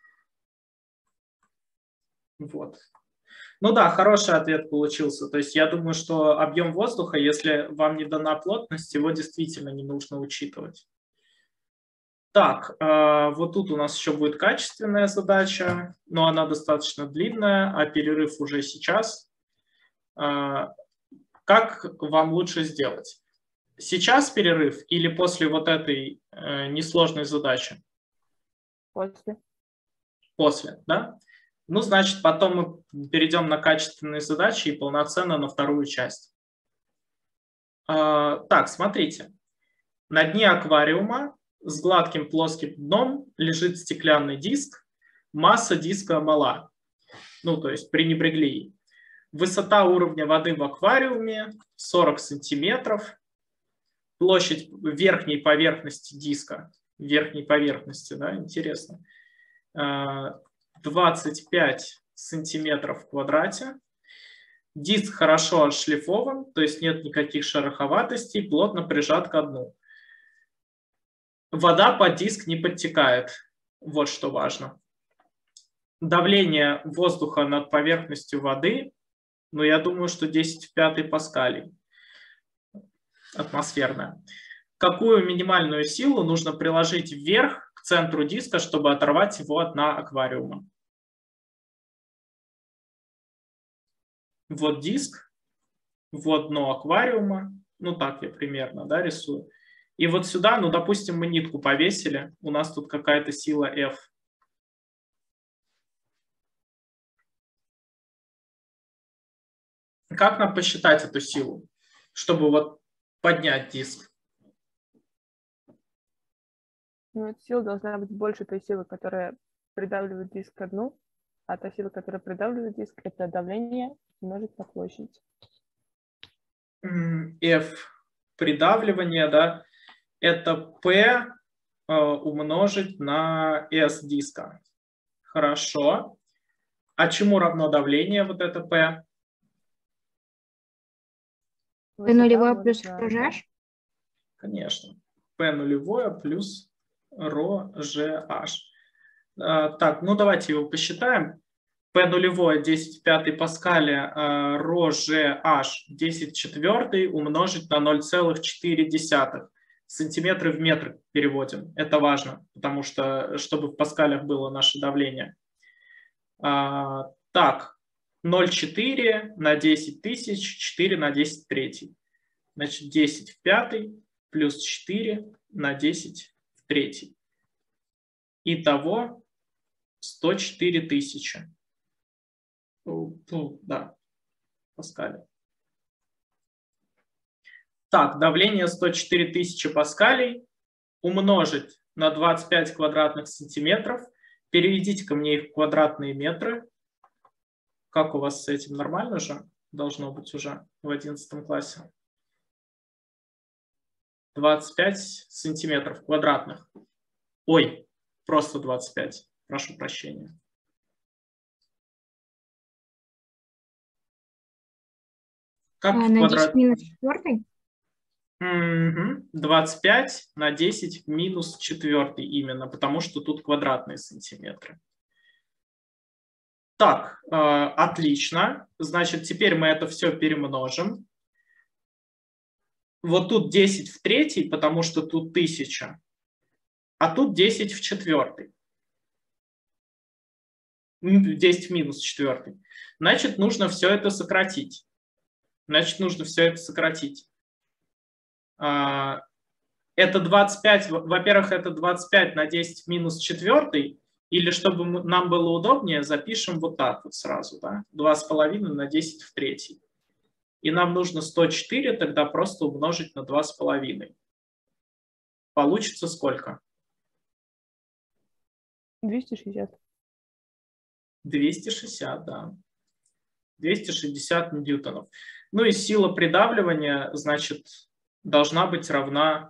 [SPEAKER 1] Вот. Ну да, хороший ответ получился. То есть я думаю, что объем воздуха, если вам не дана плотность, его действительно не нужно учитывать. Так, вот тут у нас еще будет качественная задача, но она достаточно длинная, а перерыв уже сейчас. как вам лучше сделать? Сейчас перерыв или после вот этой несложной задачи?
[SPEAKER 2] После.
[SPEAKER 1] После, да? Ну, значит, потом мы перейдем на качественные задачи и полноценно на вторую часть. Так, смотрите. На дне аквариума с гладким плоским дном лежит стеклянный диск. Масса диска мала. Ну, то есть пренебрегли ей. Высота уровня воды в аквариуме 40 сантиметров. Площадь верхней поверхности диска. Верхней поверхности, да, интересно. 25 сантиметров в квадрате. Диск хорошо отшлифован, то есть нет никаких шероховатостей, плотно прижат ко дну. Вода под диск не подтекает. Вот что важно. Давление воздуха над поверхностью воды, ну, я думаю, что 10 в 5 паскалей. Атмосферная. Какую минимальную силу нужно приложить вверх к центру диска, чтобы оторвать его от дна аквариума? Вот диск, вот дно аквариума. Ну, так я примерно, да, рисую. И вот сюда, ну, допустим, мы нитку повесили. У нас тут какая-то сила F. Как нам посчитать эту силу, чтобы вот поднять диск?
[SPEAKER 2] Ну, эта сила должна быть больше той силы, которая придавливает диск ко дну, а та сила, которая придавливает диск, это давление умножить на площадь.
[SPEAKER 1] F придавливание, да, это P умножить на S диска. Хорошо. А чему равно давление, вот это P?
[SPEAKER 5] P нулевое плюс ρh?
[SPEAKER 1] Конечно. P нулевое плюс ρgh. Так, ну давайте его посчитаем. P нулевое 10 в 5 паскале, ρgh 10 в 4 умножить на 0,4. Сантиметры в метры переводим. Это важно, потому что, чтобы в паскалях было наше давление. Так, 0,4 на 10 тысяч, 4 на 10 третий. Значит, 10 в 5 плюс 4 на 10 в третий. Итого 104 тысячи. Да, паскали. Так, давление 104 тысячи паскалей умножить на 25 квадратных сантиметров. Переведите ко мне их в квадратные метры. Как у вас с этим? Нормально же? Должно быть уже в 11 классе. 25 сантиметров квадратных. Ой, просто 25. Прошу прощения. Как в
[SPEAKER 5] на
[SPEAKER 1] квадрат...
[SPEAKER 5] 10 минус 4?
[SPEAKER 1] 25 на 10 минус 4 именно, потому что тут квадратные сантиметры. Так, отлично. Значит, теперь мы это все перемножим. Вот тут 10 в третий, потому что тут 1000, а тут 10 в 4. 10 в минус 4. Значит, нужно все это сократить. Это 25, во-первых, это 25 на 10 в минус 4, или чтобы нам было удобнее, запишем вот так вот сразу, да? 2,5 на 10 в третий. И нам нужно 104 тогда просто умножить на 2,5. Получится сколько?
[SPEAKER 2] 260.
[SPEAKER 1] 260, да. 260 ньютонов. Ну и сила придавливания, значит, должна быть равна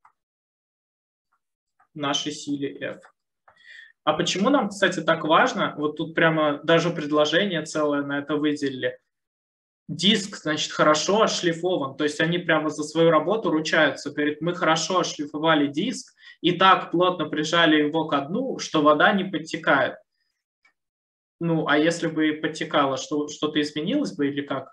[SPEAKER 1] нашей силе F. А почему нам, кстати, так важно? Вот тут прямо даже предложение целое на это выделили. Диск, значит, хорошо отшлифован. То есть они прямо за свою работу ручаются. Говорят, мы хорошо отшлифовали диск и так плотно прижали его ко дну, что вода не подтекает. Ну, а если бы подтекало, что-то изменилось бы или как?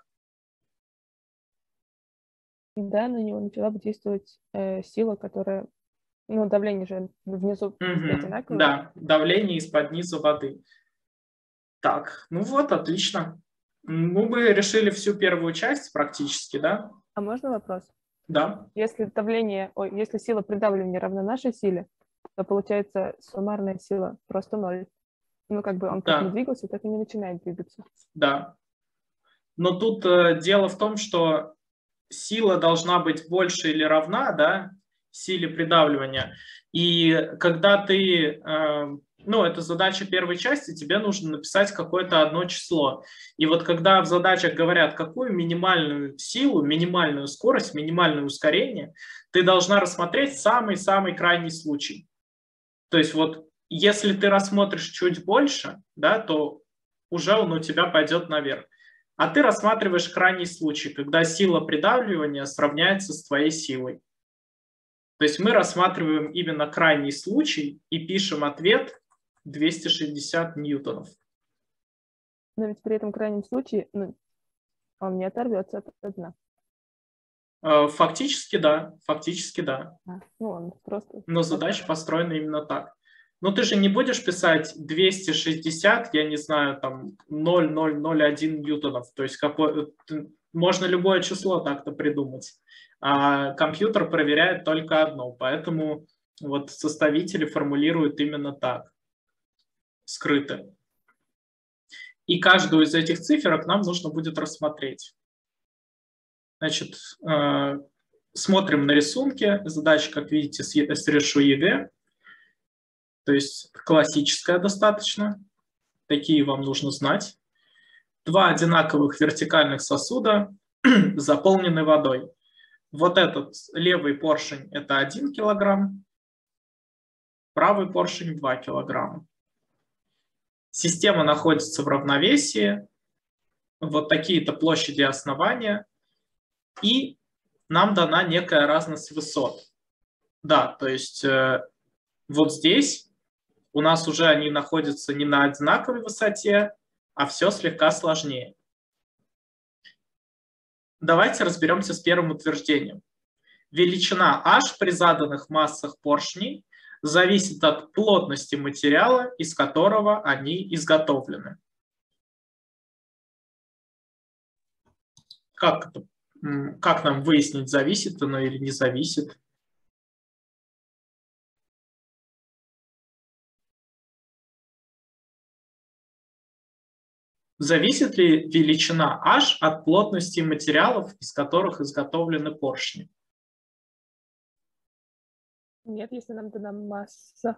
[SPEAKER 2] Да, на него начала бы действовать сила, которая... Ну, давление же внизу одинаковое.
[SPEAKER 1] Да, давление из-под низа воды. Так, ну вот, отлично. Ну, мы решили всю первую часть практически, да?
[SPEAKER 2] А можно вопрос?
[SPEAKER 1] Да.
[SPEAKER 2] Если если сила придавливания равна нашей силе, то получается суммарная сила просто 0. Ну, как бы он как не двигался, так и не начинает двигаться.
[SPEAKER 1] Да. Но тут дело в том, что сила должна быть больше или равна, да, силе придавливания. И когда ты, ну, это задача первой части, тебе нужно написать какое-то одно число. И вот когда в задачах говорят, какую минимальную силу, минимальную скорость, минимальное ускорение, ты должна рассмотреть самый-самый крайний случай. То есть вот если ты рассмотришь чуть больше, да, то уже он у тебя пойдет наверх. А ты рассматриваешь крайний случай, когда сила придавливания сравняется с твоей силой. То есть мы рассматриваем именно крайний случай и пишем ответ 260 ньютонов.
[SPEAKER 2] Но ведь при этом крайнем случае он не оторвется от дна.
[SPEAKER 1] Фактически да, фактически да.
[SPEAKER 2] Он просто...
[SPEAKER 1] Но задача построена именно так. Но ты же не будешь писать 260, я не знаю, там 0,001 ньютонов. То есть можно любое число так-то придумать. А компьютер проверяет только одно. Поэтому вот составители формулируют именно так, скрыто. И каждую из этих циферок нам нужно будет рассмотреть. Значит, смотрим на рисунки. Задача, как видите, с решу ЕГЭ. То есть классическая достаточно. Такие вам нужно знать. Два одинаковых вертикальных сосуда заполнены водой. Вот этот левый поршень – это 1 килограмм, правый поршень – 2 килограмма. Система находится в равновесии. Вот такие-то площади основания. И нам дана некая разность высот. Да, то есть вот здесь у нас уже они находятся не на одинаковой высоте, а все слегка сложнее. Давайте разберемся с первым утверждением. Величина h при заданных массах поршней зависит от плотности материала, из которого они изготовлены. Как нам выяснить, зависит оно или не зависит? Зависит ли величина h от плотности материалов, из которых изготовлены поршни?
[SPEAKER 2] Нет, если нам дана масса.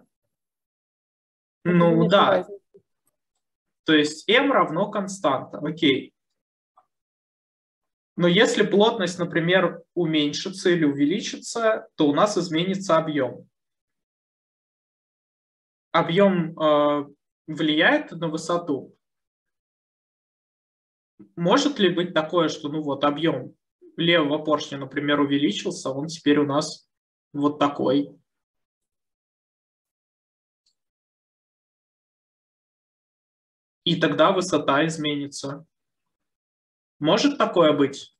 [SPEAKER 1] Ну да. То есть m равно константа. Окей. Но если плотность, например, уменьшится или увеличится, то у нас изменится объем. Объем влияет на высоту? Может ли быть такое, что объем левого поршня, например, увеличился, он теперь у нас вот такой? И тогда высота изменится. Может такое быть?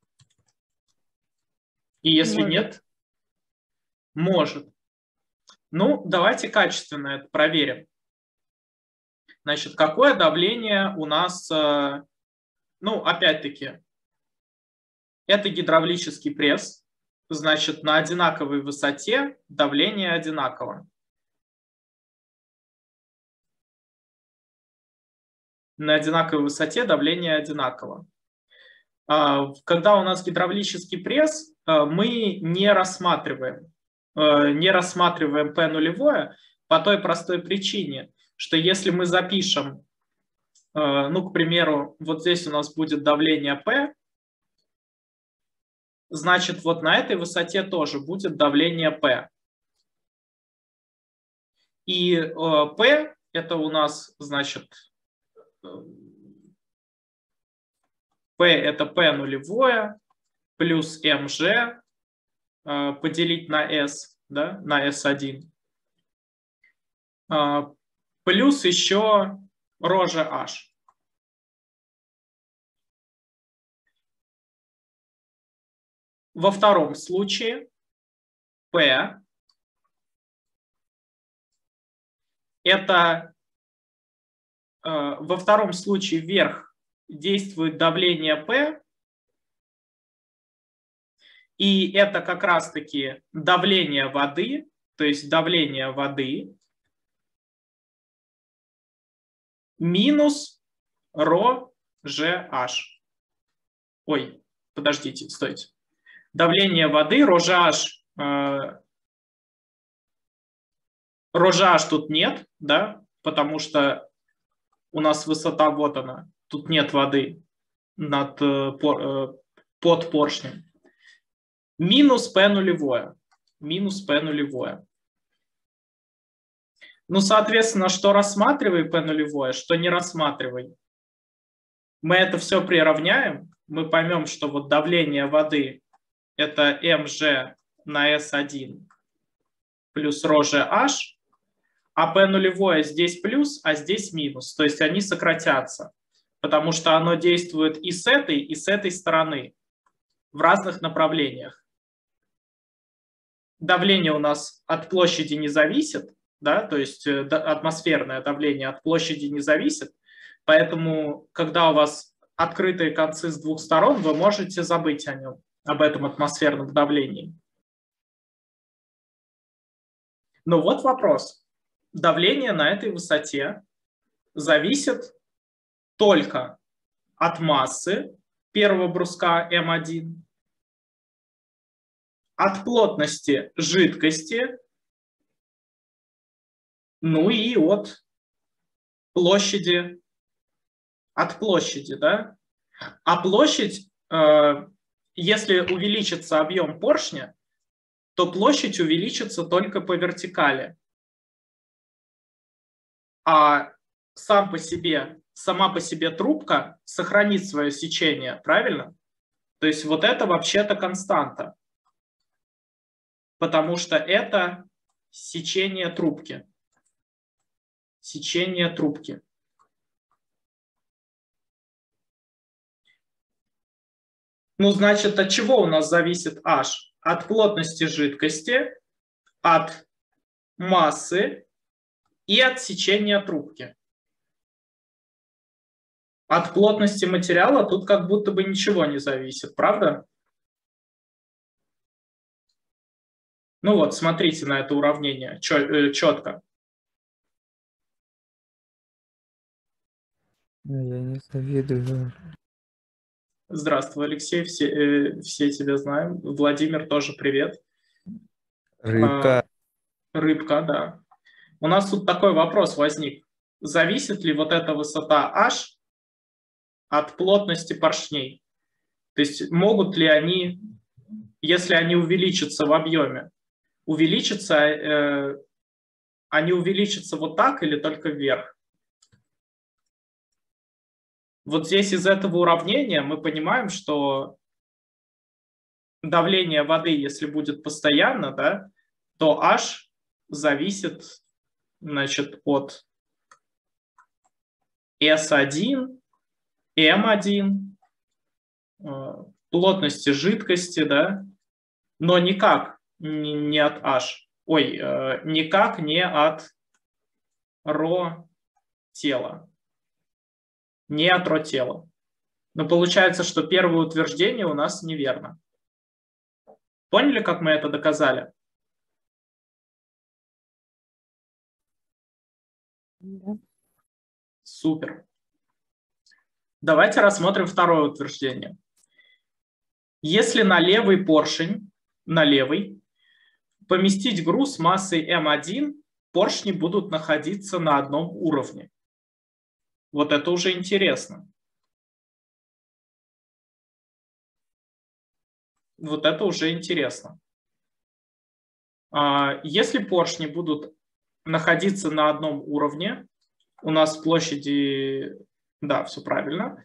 [SPEAKER 1] И если нет? Может. Ну, давайте качественно это проверим. Значит, какое давление у нас, опять-таки, это гидравлический пресс. Значит, на одинаковой высоте давление одинаково. На одинаковой высоте давление одинаково. Когда у нас гидравлический пресс, мы не рассматриваем P нулевое по той простой причине, что если мы запишем, к примеру, вот здесь у нас будет давление P, значит, вот на этой высоте тоже будет давление P. И P это у нас, значит, P это P нулевое плюс mg поделить на S, да, на S1. Плюс еще ρ же h. Во втором случае P это во втором случае верх действует давление P, и это как раз-таки давление воды, то есть давление воды минус ρGH. Ой, подождите, стойте. Давление воды ρGH, ρGH тут нет, да, потому что у нас высота вот она, тут нет воды под поршнем. Минус P нулевое. Минус P нулевое. Ну, соответственно, что рассматривай P нулевое, что не рассматривай. Мы это все приравняем, мы поймем, что вот давление воды это mg на S1 плюс ρGH, а P нулевое здесь плюс, а здесь минус. То есть они сократятся, потому что оно действует и с этой стороны в разных направлениях. Давление у нас от площади не зависит, да, то есть атмосферное давление от площади не зависит, поэтому, когда у вас открытые концы с двух сторон, вы можете забыть о нем, об этом атмосферном давлении. Ну вот вопрос. Давление на этой высоте зависит только от массы первого бруска М1, от плотности жидкости, ну и от площади, да? А площадь, если увеличится объем поршня, то площадь увеличится только по вертикали. А сама по себе трубка сохранит свое сечение, правильно? То есть вот это вообще-то константа, потому что это сечение трубки. Сечение трубки. Ну, значит, от чего у нас зависит H? От плотности жидкости, от массы и от сечения трубки. От плотности материала тут как будто бы ничего не зависит, правда? Ну вот, смотрите на это уравнение четко.
[SPEAKER 6] Я не завидую.
[SPEAKER 1] Здравствуй, Алексей, все тебя знаем. Владимир, тоже привет.
[SPEAKER 6] Рыбка.
[SPEAKER 1] Рыбка, да. У нас тут такой вопрос возник. Зависит ли вот эта высота H от плотности поршней? То есть могут ли они, если они увеличатся в объеме, они увеличатся вот так или только вверх? Вот здесь из этого уравнения мы понимаем, что давление воды, если будет постоянно, да, то H зависит, значит, от S1, M1, плотности жидкости, да, но никак не от H. Ой, никак не от ρ тела. Не от ρ тела. Но получается, что первое утверждение у нас неверно. Поняли, как мы это доказали?
[SPEAKER 2] Да.
[SPEAKER 1] Супер. Давайте рассмотрим второе утверждение. Если на левый поршень, поместить груз массой М1, поршни будут находиться на одном уровне. Вот это уже интересно. Вот это уже интересно. Если поршни будут находиться на одном уровне, у нас площади, да, все правильно.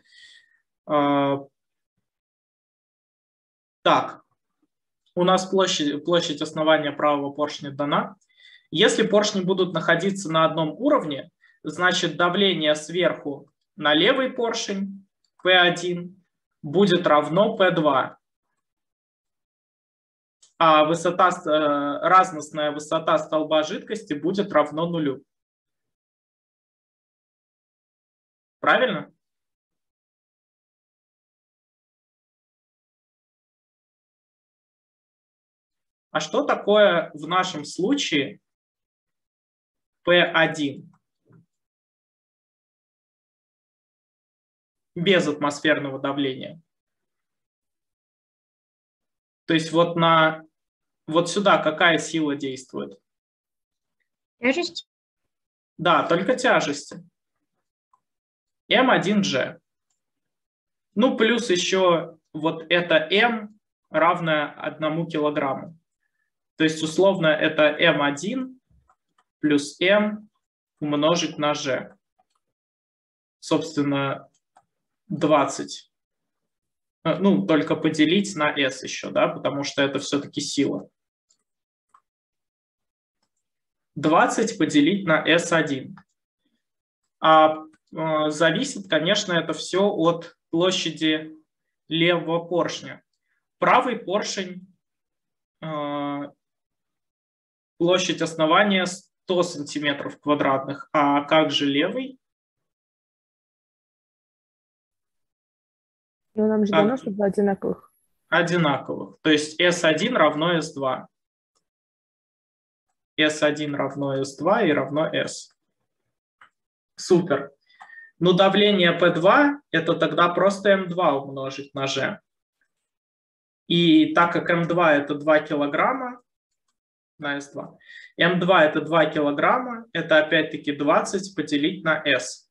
[SPEAKER 1] Так, у нас площадь основания правого поршня дана. Если поршни будут находиться на одном уровне, значит давление сверху на левый поршень P1 будет равно P2. А разностная высота столба жидкости будет равно нулю. Правильно? А что такое в нашем случае P1? Без атмосферного давления. То есть вот сюда какая сила действует?
[SPEAKER 5] Тяжесть?
[SPEAKER 1] Да, только тяжести. М1G. Ну, плюс еще вот это М равное 1 килограмму. То есть условно это М1 плюс М умножить на G. Собственно, 20. Ну, только поделить на S еще, да, потому что это все-таки сила. 20 поделить на S1. Зависит, конечно, это все от площади левого поршня. Правый поршень, площадь основания 100 сантиметров квадратных. А как же левый?
[SPEAKER 2] Ну, нам же дано, чтобы одинаковых.
[SPEAKER 1] Одинаковых. То есть S1 равно S2. S1 равно S2 и равно S. Супер. Но давление P2 это тогда просто M2 умножить на G. И так как M2 это 2 килограмма на S2, M2 это 2 килограмма, это опять-таки 20 поделить на S.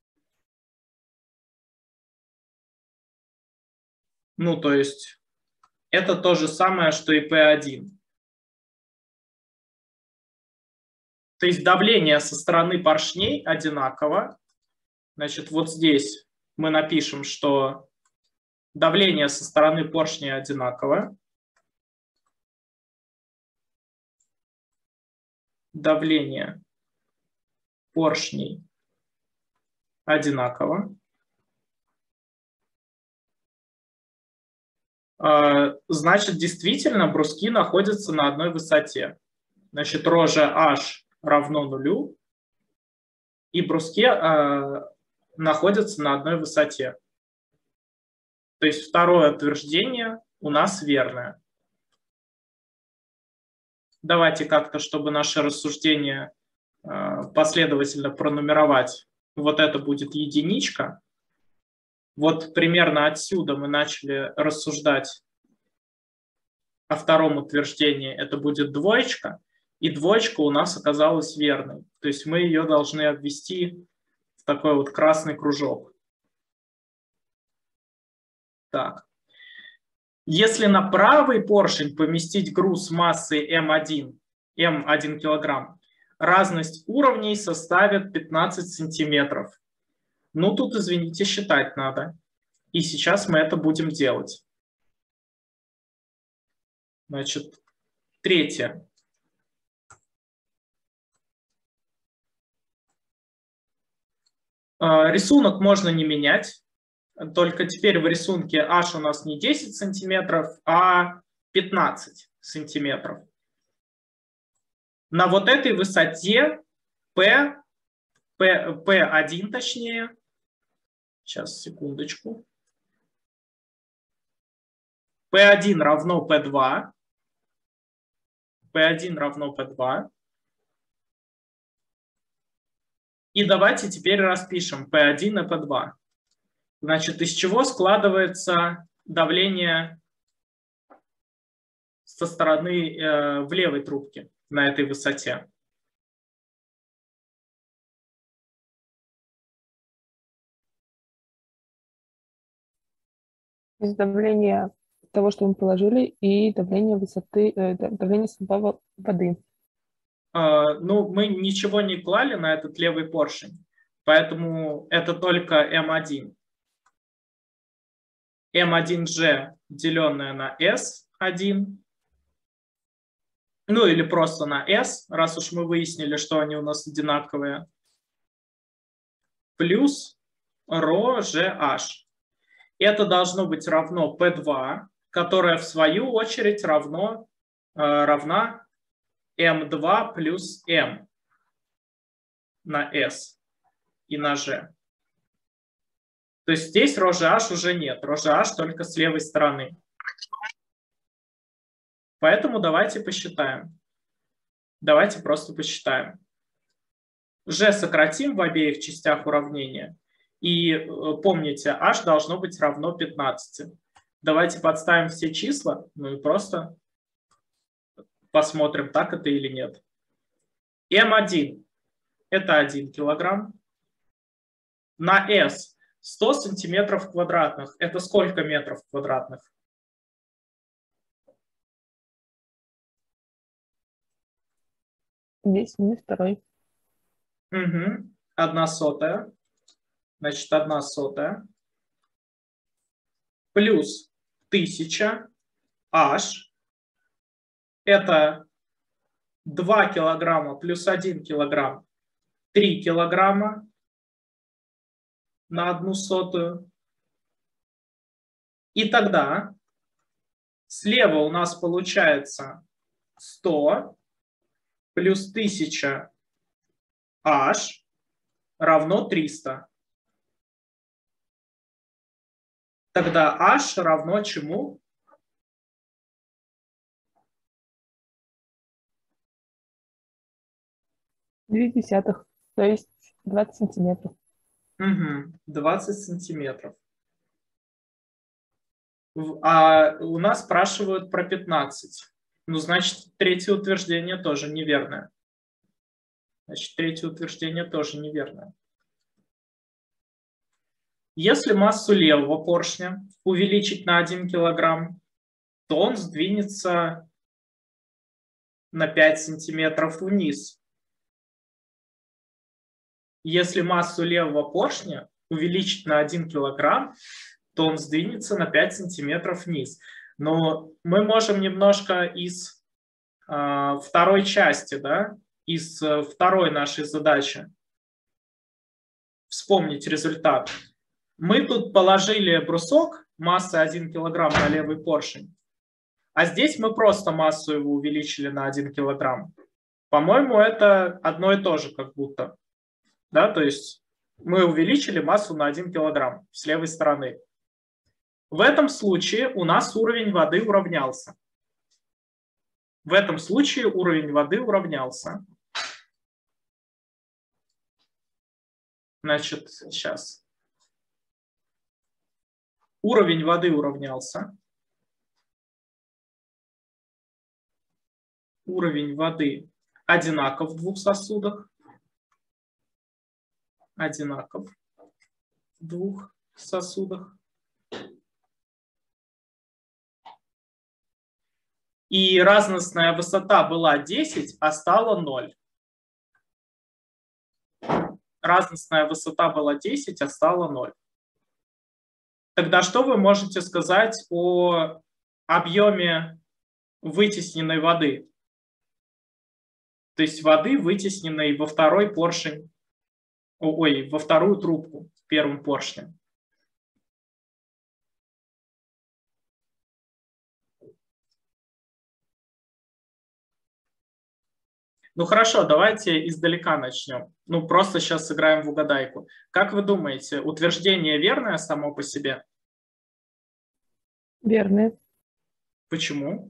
[SPEAKER 1] Ну, то есть это то же самое, что и P1. То есть давление со стороны поршней одинаково. Значит, вот здесь мы напишем, что давление со стороны поршней одинаково. Давление поршней одинаково. Значит, действительно бруски находятся на одной высоте. Значит, ρ H равно нулю, и бруски находятся на одной высоте. То есть второе утверждение у нас верное. Давайте как-то, чтобы наше рассуждение последовательно пронумеровать. Вот это будет единичка. Вот примерно отсюда мы начали рассуждать о втором утверждении. Это будет двоечка. И двоечка у нас оказалась верной. То есть мы ее должны обвести в такой вот красный кружок. Так. Если на правый поршень поместить груз массой М1 килограмм, разность уровней составит 15 сантиметров. Ну, тут, извините, считать надо. И сейчас мы это будем делать. Значит, третье. Рисунок можно не менять. Только теперь в рисунке H у нас не 10 сантиметров, а 15 сантиметров. На вот этой высоте P1 точнее, сейчас, секундочку, P1 равно P2, P1 равно P2. И давайте теперь распишем P1 и P2. Значит, из чего складывается давление со стороны в левой трубке на этой высоте?
[SPEAKER 2] Из давления того, что мы положили, и давление высоты, давление состава воды.
[SPEAKER 1] Ну, мы ничего не клали на этот левый поршень, поэтому это только М1. М1G, деленное на S1, ну или просто на S, раз уж мы выяснили, что они у нас одинаковые, плюс ρGH. Это должно быть равно P2, которое в свою очередь равна M2 плюс M на S и на G. То есть здесь ρGH уже нет, ρGH только с левой стороны. Поэтому давайте посчитаем. Давайте просто посчитаем. G сократим в обеих частях уравнения. И помните, h должно быть равно 15. Давайте подставим все числа, ну и просто посмотрим, так это или нет. М1 – это 1 килограмм. На S 100 сантиметров квадратных – это сколько метров квадратных?
[SPEAKER 2] Здесь минус 2.
[SPEAKER 1] Угу. 1/100. Значит, 1/100. Плюс 1000 H. Это 2 килограмма плюс 1 килограмм. 3 килограмма на 1/100. И тогда слева у нас получается 100 плюс 1000 H равно 300. Тогда H равно чему?
[SPEAKER 2] Две десятых, то есть 20 сантиметров.
[SPEAKER 1] Угу, 20 сантиметров. А у нас спрашивают про 15. Ну, значит, третье утверждение тоже неверное. Значит, третье утверждение тоже неверное. Если массу левого поршня увеличить на 1 килограмм, то он сдвинется на 5 сантиметров вниз. Если массу левого поршня увеличить на 1 килограмм, то он сдвинется на 5 сантиметров вниз. Но мы можем немножко из второй части, да, из второй нашей задачи вспомнить результат. Мы тут положили брусок массой 1 килограмм на левый поршень, а здесь мы просто массу его увеличили на 1 килограмм. По-моему, это одно и то же как будто. Да? То есть мы увеличили массу на 1 килограмм с левой стороны. В этом случае у нас уровень воды уравнялся. В этом случае уровень воды уравнялся. Значит, сейчас. Уровень воды уравнялся. Уровень воды одинаков в двух сосудах. Одинаков в двух сосудах. И разностная высота была 10, а стала 0. Разностная высота была 10, а стала 0. Тогда что вы можете сказать о объеме вытесненной воды? То есть воды, вытесненной во второй поршень, во вторую трубку первым поршнем. Ну хорошо, давайте издалека начнем. Ну просто сейчас сыграем в угадайку. Как вы думаете, утверждение верное само по себе?
[SPEAKER 2] Верное.
[SPEAKER 1] Почему?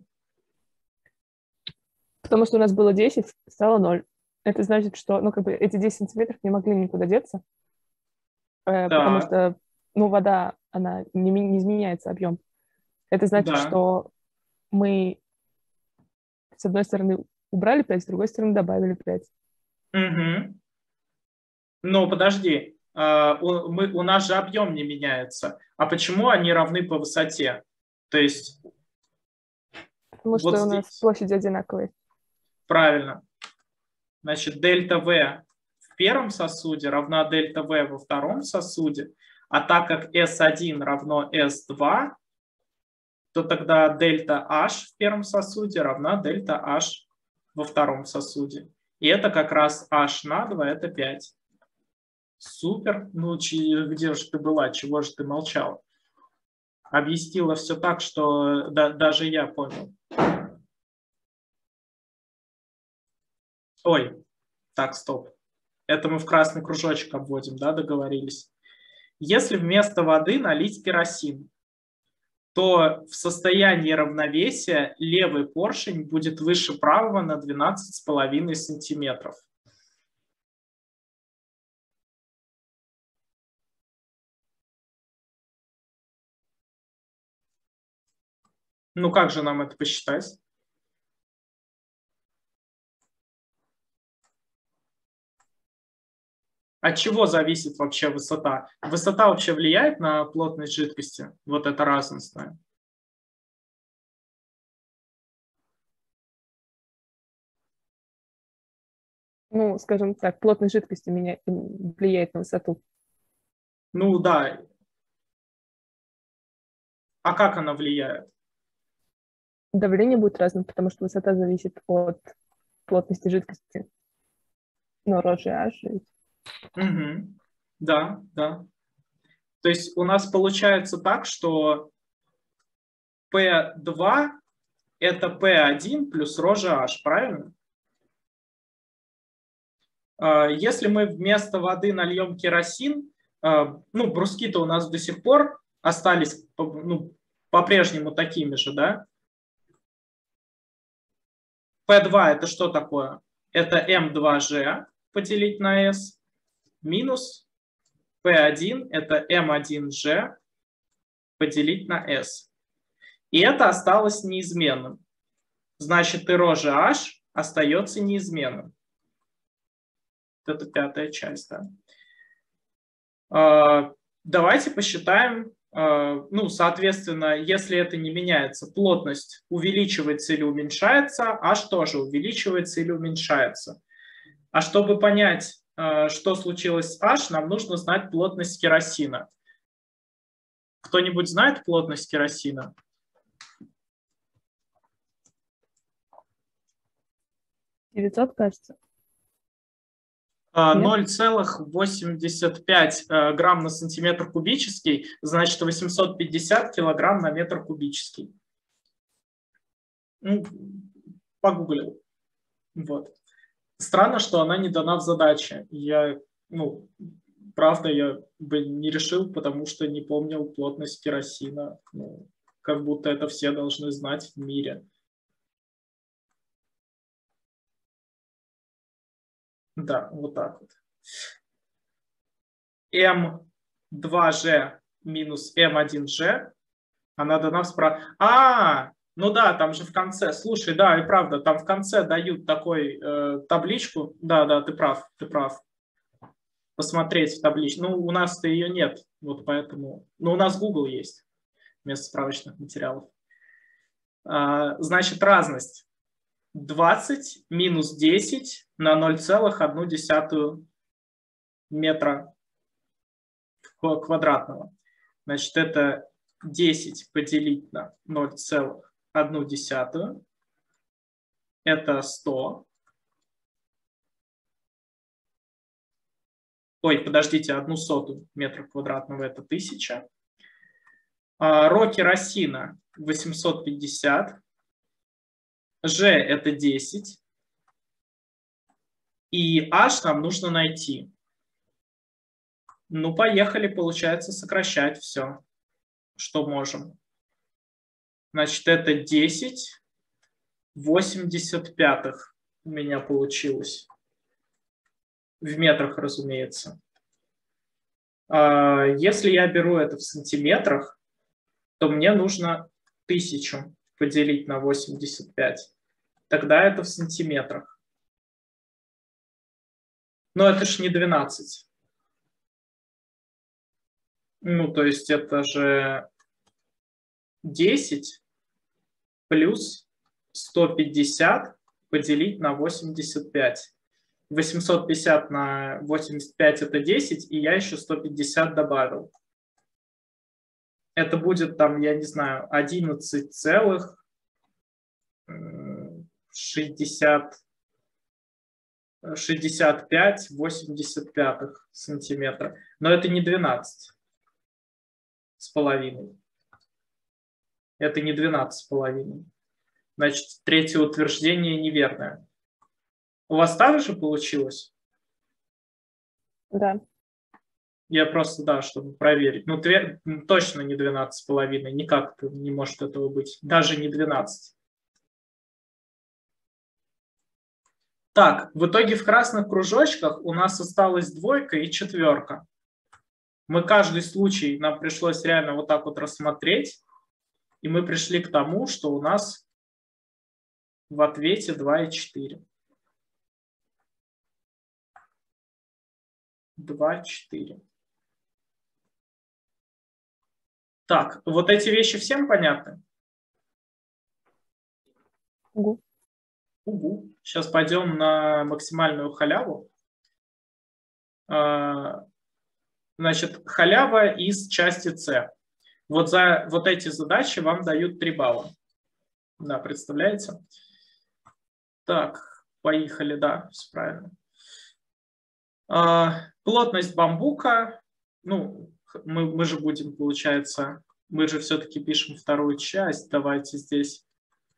[SPEAKER 2] Потому что у нас было 10, стало 0. Это значит, что эти 10 сантиметров не могли никуда деться, потому что вода, она не изменяется объем. Это значит, что мы с одной стороны убрали 5, с другой стороны добавили 5.
[SPEAKER 1] Угу. Но подожди, у нас же объем не меняется. А почему они равны по высоте? То есть...
[SPEAKER 2] Потому что у нас площади одинаковые.
[SPEAKER 1] Правильно. Значит, дельта В в первом сосуде равна дельта В во втором сосуде. А так как S1 равно S2, то тогда дельта H в первом сосуде равна дельта H во втором сосуде. И это как раз H на 2, это 5. Супер. Ну, где же ты была? Чего же ты молчала? Объяснила все так, что даже я понял. Ой, так, стоп. Это мы в красный кружочек обводим, да, договорились. Если вместо воды налить керосин, то в состоянии равновесия левый поршень будет выше правого на 12,5 сантиметров. Ну как же нам это посчитать? От чего зависит вообще высота? Высота вообще влияет на плотность жидкости? Вот это разностное.
[SPEAKER 2] Ну, скажем так, плотность жидкости влияет на высоту.
[SPEAKER 1] Ну да. А как она влияет?
[SPEAKER 2] Давление будет разным, потому что высота зависит от плотности жидкости. Но ρh.
[SPEAKER 1] Угу. Да, да. То есть у нас получается так, что P2 это P1 плюс ρh, правильно? Если мы вместо воды нальем керосин, ну, бруски-то у нас до сих пор остались, ну, по-прежнему такими же, да? P2 это что такое? Это M2G поделить на S минус P1 это M1G поделить на S. И это осталось неизменным. Значит, и ρh остается неизменным. Это пятая часть, да. Давайте посчитаем, ну, соответственно, если это не меняется, плотность увеличивается или уменьшается, h тоже увеличивается или уменьшается. А чтобы понять, что случилось с h, нам нужно знать плотность керосина. Кто-нибудь знает плотность керосина?
[SPEAKER 2] Кажется.
[SPEAKER 1] 0,85 грамм на сантиметр кубический, значит 850 килограмм на метр кубический. Ну, погуглил. Вот. Странно, что она не дана в задаче. Ну, правда, я бы не решил, потому что не помнил плотность керосина. Ну, как будто это все должны знать в мире. Да, вот так вот. М2G минус М1G, она дана справа. Ну да, там же в конце. Слушай, да, и правда, там в конце дают такой табличку. Да, ты прав. Посмотреть в табличку. Ну, у нас-то ее нет, вот поэтому. Ну, у нас Google есть вместо справочных материалов. Значит, разность. 20 минус 10 на 0,1 метра квадратного. Значит, это 10 поделить на 0,1. Это 100. Ой, подождите, 1/100 метра квадратного это 1000. Ро керосина 850. G это 10. И H нам нужно найти. Ну, поехали, получается, сокращать все, что можем. Значит, это 10/85 у меня получилось. В метрах, разумеется. Если я беру это в сантиметрах, то мне нужно 1000 поделить на 85. Тогда это в сантиметрах. Но это ж не 12. Ну, то есть это же 10 плюс 150 поделить на 85. 850 на 85 это 10, и я еще 150 добавил. Это будет там, я не знаю, 11,65 сантиметра. Но это не 12,5. Это не 12,5. Значит, третье утверждение неверное. У вас так же получилось?
[SPEAKER 2] Да.
[SPEAKER 1] Я просто, да, чтобы проверить. Ну, точно не 12,5. Никак не может этого быть. Даже не 12. Так, в итоге в красных кружочках у нас осталась 2 и 4. Мы каждый случай, нам пришлось реально вот так вот рассмотреть. И мы пришли к тому, что у нас в ответе 2 и 4. 2, 4. Так, вот эти вещи всем понятны?
[SPEAKER 2] Угу.
[SPEAKER 1] Угу. Сейчас пойдем на максимальную халяву. Значит, халява из части С. Вот за вот эти задачи вам дают 3 балла. Да, представляете? Так, поехали, да, все правильно. Плотность бамбука, ну, мы же будем, получается, мы же все-таки пишем вторую часть, давайте здесь,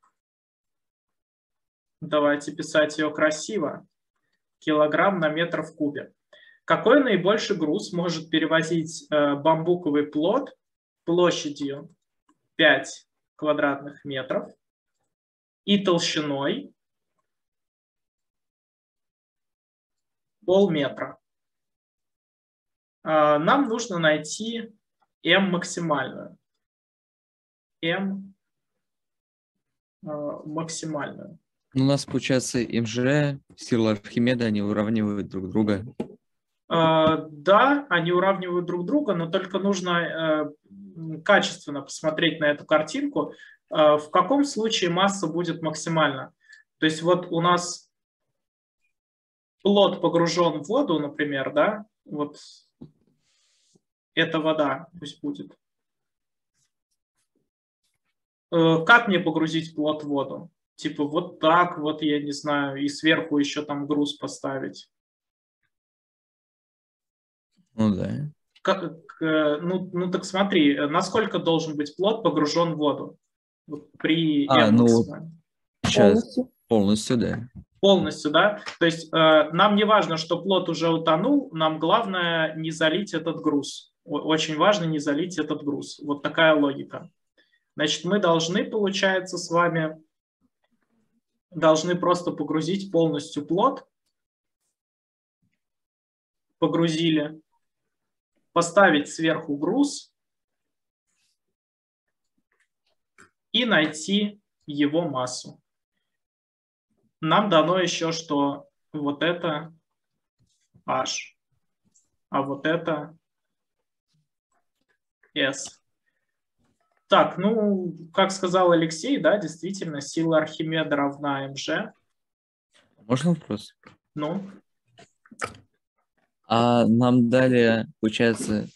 [SPEAKER 1] давайте писать ее красиво, килограмм на метр в кубе. Какой наибольший груз может перевозить бамбуковый плот площадью 5 квадратных метров и толщиной полметра? Нам нужно найти М максимальную. М максимальную.
[SPEAKER 6] У нас, получается, МЖ, сила Архимеда, они уравнивают друг друга.
[SPEAKER 1] Да, они уравнивают друг друга, но только нужно качественно посмотреть на эту картинку. В каком случае масса будет максимальна? То есть вот у нас плот погружен в воду, например, да, вот это вода пусть будет. Как мне погрузить плот в воду? Типа вот так вот, я не знаю, и сверху еще там груз поставить.
[SPEAKER 6] Ну да.
[SPEAKER 1] Ну так смотри, насколько должен быть плот погружен в воду? Вот при М максимальном.
[SPEAKER 6] Сейчас полностью, да.
[SPEAKER 1] Полностью, да? То есть нам не важно, что плот уже утонул, нам главное не залить этот груз. Очень важно не залить этот груз. Вот такая логика. Значит, мы должны, получается, с вами просто погрузить полностью плот. Погрузили. Поставить сверху груз и найти его массу. Нам дано еще, что вот это H, а вот это S. Так, ну, как сказал Алексей, да, действительно, сила Архимеда равна МЖ.
[SPEAKER 6] Можно вопрос?
[SPEAKER 1] Ну?
[SPEAKER 6] А нам дали, получается,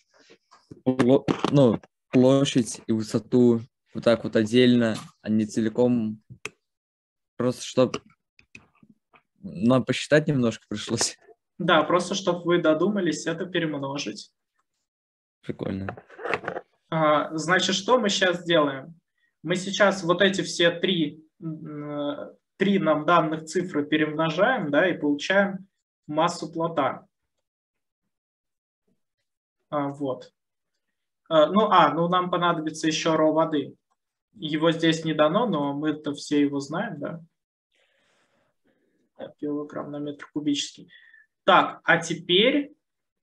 [SPEAKER 6] площадь и высоту вот так вот отдельно, а не целиком. Просто чтобы нам посчитать немножко пришлось.
[SPEAKER 1] Да, просто чтобы вы додумались это перемножить.
[SPEAKER 6] Прикольно.
[SPEAKER 1] Значит, что мы сейчас делаем? Мы сейчас вот эти все три нам данных цифры перемножаем, да, и получаем массу плота. Вот. Ну, нам понадобится еще ро воды. Его здесь не дано, но мы-то все его знаем, да? Килограмм на метр кубический. Так, а теперь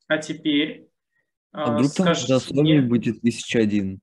[SPEAKER 6] вдруг там в основе будет 1001?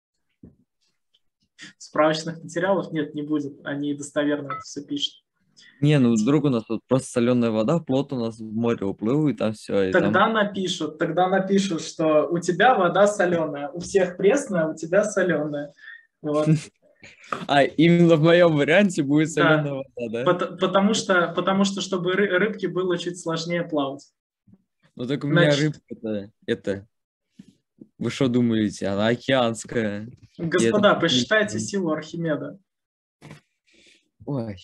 [SPEAKER 1] Справочных материалов нет, не будет. Они достоверно это все пишут.
[SPEAKER 6] Не, ну вдруг у нас вот просто соленая вода, плот у нас в море уплыл, и там все.
[SPEAKER 1] Тогда напишут, что у тебя вода соленая, у всех пресная, у тебя соленая. Вот.
[SPEAKER 6] Именно в моем варианте будет соленая вода, да?
[SPEAKER 1] Потому что, чтобы рыбке было чуть сложнее плавать.
[SPEAKER 6] Ну так у меня рыбка-то, вы что думаете, она океанская.
[SPEAKER 1] Господа, посчитайте силу Архимеда.
[SPEAKER 6] Ой.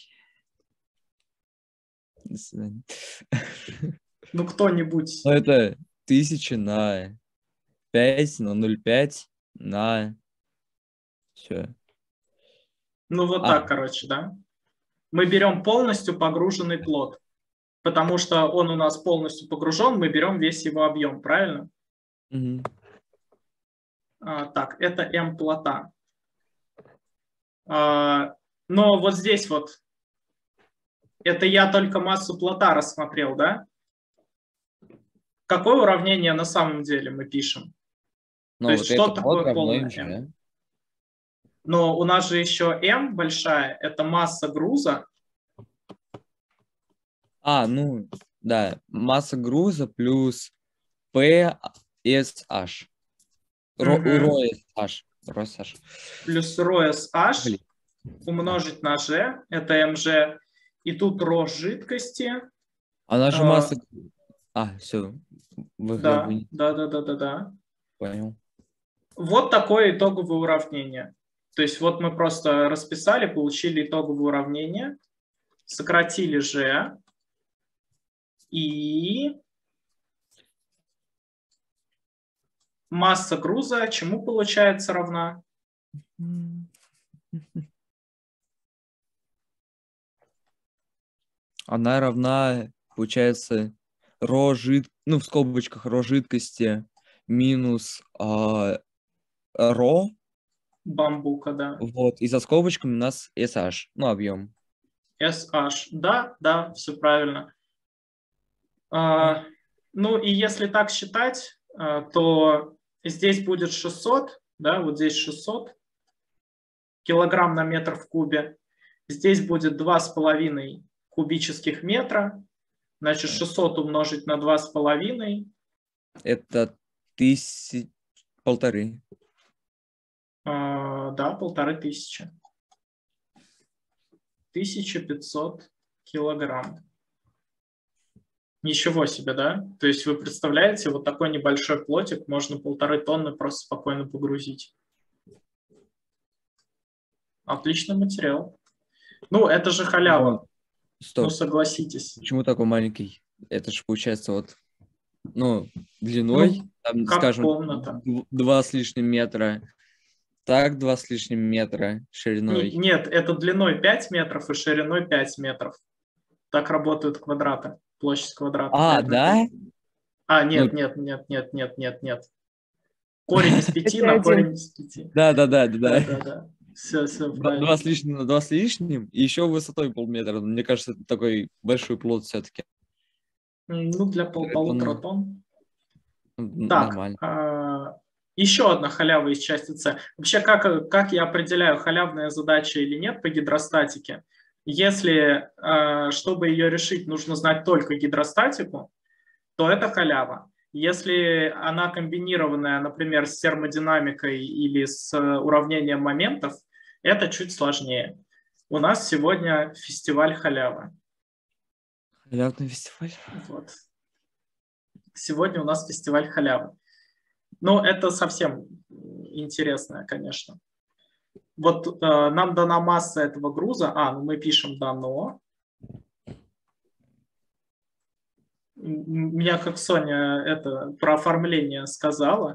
[SPEAKER 6] До свидания.
[SPEAKER 1] Ну, кто-нибудь.
[SPEAKER 6] Ну, это 1000 на 5, на 0,5, на... Все.
[SPEAKER 1] Ну, вот так, короче, да? Мы берем полностью погруженный плот. Потому что он у нас полностью погружен, мы берем весь его объем, правильно?
[SPEAKER 6] Мгм.
[SPEAKER 1] Так, это М плота. Но вот здесь вот, это я только массу плота рассмотрел, да? Какое уравнение на самом деле мы пишем?
[SPEAKER 6] Но
[SPEAKER 1] То
[SPEAKER 6] вот
[SPEAKER 1] есть что
[SPEAKER 6] это вот
[SPEAKER 1] такое
[SPEAKER 6] равно
[SPEAKER 1] полное
[SPEAKER 6] МЖ.
[SPEAKER 1] М? Но у нас же еще М большая, это масса груза.
[SPEAKER 6] Ну, да, масса груза плюс PSH.
[SPEAKER 1] Мгм.
[SPEAKER 6] ROSH.
[SPEAKER 1] Плюс ρSH
[SPEAKER 6] Блин.
[SPEAKER 1] умножить на G, это МЖ. И тут ρ жидкости.
[SPEAKER 6] Она же
[SPEAKER 1] А,
[SPEAKER 6] масса... все.
[SPEAKER 1] Да.
[SPEAKER 6] Понял.
[SPEAKER 1] Вот такое итоговое уравнение. То есть вот мы просто расписали, получили итоговое уравнение, сократили G, и масса груза чему получается равна?
[SPEAKER 6] Она равна, получается, в скобочках ро жидкости минус ро,
[SPEAKER 1] Бамбука, да.
[SPEAKER 6] вот, и за скобочками у нас SH, объем.
[SPEAKER 1] SH. Да, все правильно. Ну и если так считать, то здесь будет 600, да, вот здесь 600 килограмм на метр в кубе. Здесь будет 2,5 кубических метра. Значит, 600 умножить на 2,5.
[SPEAKER 6] Это 1,5.
[SPEAKER 1] Да, 1500. 1500 килограмм. Ничего себе, да? То есть вы представляете, вот такой небольшой плотик можно 1,5 тонны просто спокойно погрузить. Отличный материал. Ну, это же халява.
[SPEAKER 6] Стоп.
[SPEAKER 1] Ну, согласитесь.
[SPEAKER 6] Почему такой маленький? Это же получается вот, длиной, там,
[SPEAKER 1] как
[SPEAKER 6] скажем,
[SPEAKER 1] комната.
[SPEAKER 6] 2 с лишним метра. Так, 2 с лишним метра шириной.
[SPEAKER 1] Нет, это длиной 5 метров и шириной 5 метров. Так работают квадраты. Площадь квадрата.
[SPEAKER 6] Да?
[SPEAKER 1] Нет. Корень из 5
[SPEAKER 2] Это
[SPEAKER 1] на
[SPEAKER 2] один.
[SPEAKER 1] корень из 5.
[SPEAKER 6] Да.
[SPEAKER 1] Да. Все, правильно.
[SPEAKER 6] 2 с лишним на 2 с лишним, и еще высотой полметра. Мне кажется, это такой большой плод все-таки.
[SPEAKER 1] Ну, для полутора тонн. Так,
[SPEAKER 6] Нормально.
[SPEAKER 1] еще одна халява из части С. Вообще, как я определяю, халявная задача или нет по гидростатике? Если, чтобы ее решить, нужно знать только гидростатику, то это халява. Если она комбинированная, например, с термодинамикой или с уравнением моментов, это чуть сложнее. У нас сегодня фестиваль халявы.
[SPEAKER 6] Халявный фестиваль.
[SPEAKER 1] Вот. Сегодня у нас фестиваль халявы. Ну, это совсем интересно, конечно. Вот нам дана масса этого груза. Мы пишем дано. Меня, как Соня, это про оформление сказала.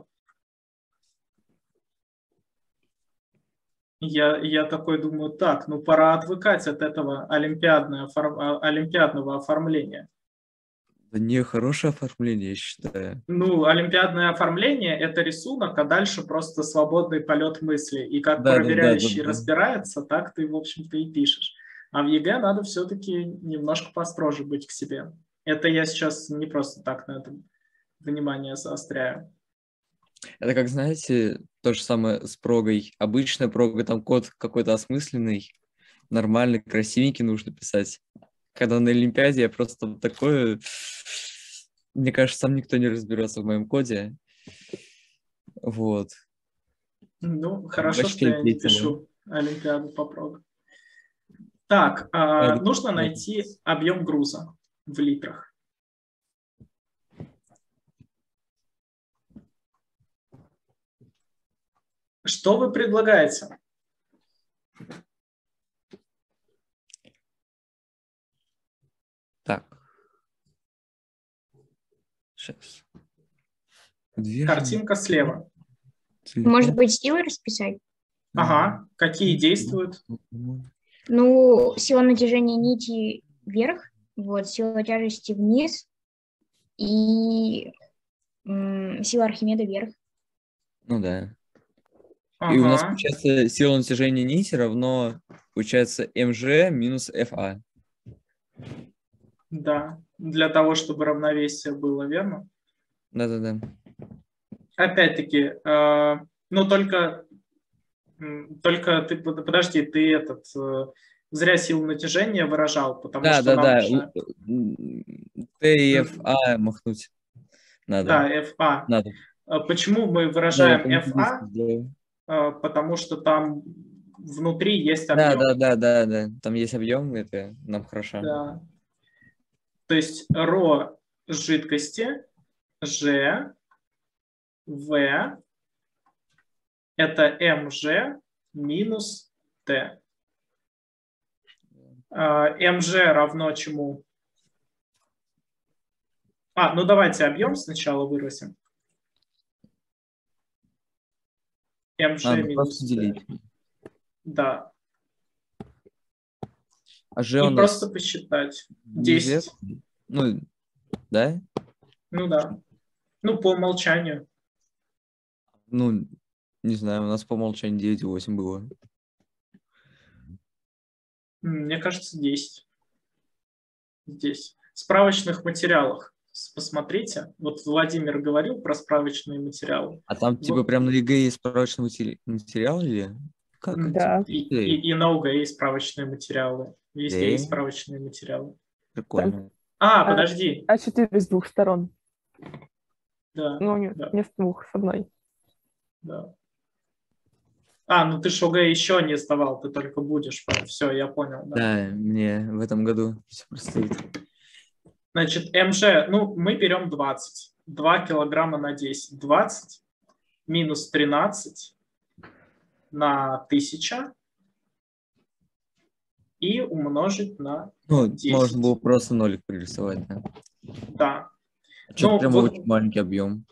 [SPEAKER 1] Я такой думаю, так, пора отвыкать от этого олимпиадного оформления.
[SPEAKER 6] Да не, хорошее оформление, я считаю.
[SPEAKER 1] Олимпиадное оформление – это рисунок, а дальше просто свободный полет мысли. И как проверяющий разбирается, так ты, в общем-то, и пишешь. А в ЕГЭ надо все-таки немножко построже быть к себе. Это я сейчас не просто так на этом внимание заостряю.
[SPEAKER 6] Это как, знаете, то же самое с прогой. Обычная прога, там код какой-то осмысленный, нормальный, красивенький нужно писать. Когда на Олимпиаде я просто такое... Мне кажется, сам никто не разберется в моем коде. Вот.
[SPEAKER 1] Хорошо, что я не пишу Олимпиаду по прог. Так, нужно найти объем груза в литрах. Что вы предлагаете?
[SPEAKER 6] Так. Сейчас.
[SPEAKER 1] Картинка слева.
[SPEAKER 5] Может быть, силы расписать?
[SPEAKER 1] Ага. Какие действуют?
[SPEAKER 5] Сила натяжения нити вверх, сила тяжести вниз и Сила Архимеда вверх.
[SPEAKER 6] Ну да. И у нас,
[SPEAKER 1] Ага,
[SPEAKER 6] получается, сила натяжения нити равно, получается, mg минус fa.
[SPEAKER 1] да. Для того, чтобы равновесие было, верно?
[SPEAKER 6] Да-да-да.
[SPEAKER 1] Опять-таки, ну только ты, подожди, ты зря силу натяжения выражал, потому что нам
[SPEAKER 6] Да-да-да.
[SPEAKER 1] нужно,
[SPEAKER 6] Т и fa махнуть надо.
[SPEAKER 1] да, FA.
[SPEAKER 6] Надо.
[SPEAKER 1] Почему мы
[SPEAKER 6] Да, я
[SPEAKER 1] выражаем
[SPEAKER 6] помню,
[SPEAKER 1] FA?
[SPEAKER 6] сделаю.
[SPEAKER 1] Потому что там внутри есть объем.
[SPEAKER 6] Да. Там есть объем, это нам хорошо.
[SPEAKER 1] Да. То есть ρ жидкости, G, V, это mg минус T. mg равно чему? Ну давайте объем сначала выразим. mg
[SPEAKER 6] Ну
[SPEAKER 1] минус
[SPEAKER 6] просто
[SPEAKER 1] T.
[SPEAKER 6] делить.
[SPEAKER 1] Да.
[SPEAKER 6] А G
[SPEAKER 1] И
[SPEAKER 6] у нас
[SPEAKER 1] просто посчитать. 10.
[SPEAKER 6] неизвестный. Ну, да?
[SPEAKER 1] Ну да. Ну, по умолчанию.
[SPEAKER 6] Ну, не знаю, у нас по умолчанию 9,8 было.
[SPEAKER 1] Мне кажется, 10. Здесь. В справочных материалах. Посмотрите. Вот Владимир говорил про справочные материалы.
[SPEAKER 6] А там типа
[SPEAKER 1] Вот.
[SPEAKER 6] прям на ЕГЭ есть справочный материал или как?
[SPEAKER 2] Да.
[SPEAKER 1] И на ОГЭ есть справочные материалы. Везде есть
[SPEAKER 6] Да.
[SPEAKER 1] справочные материалы.
[SPEAKER 6] Прикольно.
[SPEAKER 1] Подожди.
[SPEAKER 2] А4 с двух сторон.
[SPEAKER 1] Да.
[SPEAKER 2] Ну, нет,
[SPEAKER 1] Да.
[SPEAKER 2] не с двух, с одной.
[SPEAKER 1] Да. Ну ты ж ОГЭ еще не сдавал, ты только будешь. Все, я понял. Да.
[SPEAKER 6] Да, мне в этом году все предстоит.
[SPEAKER 1] Значит, МЖ, мы берем 20. 2 килограмма на 10. 20 минус 13 на 1000 и умножить на 10.
[SPEAKER 6] Можно было просто нолик пририсовать, да?
[SPEAKER 1] Да.
[SPEAKER 6] Что-то прям очень маленький объем.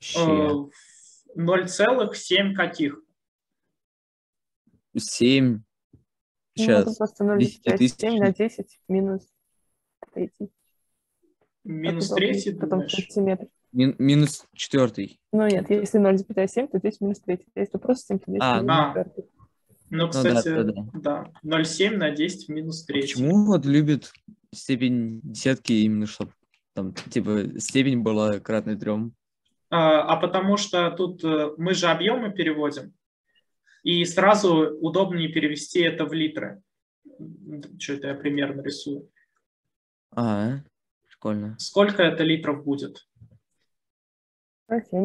[SPEAKER 1] 0,7 каких?
[SPEAKER 6] 7.
[SPEAKER 2] Ну,
[SPEAKER 6] Сейчас.
[SPEAKER 2] это просто
[SPEAKER 6] 10
[SPEAKER 2] 0,7
[SPEAKER 6] тысяч.
[SPEAKER 2] на 10 минус 3.
[SPEAKER 1] Минус
[SPEAKER 2] Так удобнее.
[SPEAKER 1] 3,
[SPEAKER 2] Потом
[SPEAKER 1] думаешь?
[SPEAKER 2] сантиметр.
[SPEAKER 6] Минус 4.
[SPEAKER 2] Ну нет, если 0,7, то здесь минус 3. Если просто 7, то здесь минус 4.
[SPEAKER 1] Ну, кстати,
[SPEAKER 6] да.
[SPEAKER 1] 0,7 на 10 в минус 3.
[SPEAKER 6] Почему вот любят степень десятки именно, чтобы там, типа, степень была кратной 3?
[SPEAKER 1] Потому что тут мы же объемы переводим, и сразу удобнее перевести это в литры. Что это я примерно рисую.
[SPEAKER 6] Прикольно.
[SPEAKER 1] Сколько это литров будет?
[SPEAKER 2] 0,7.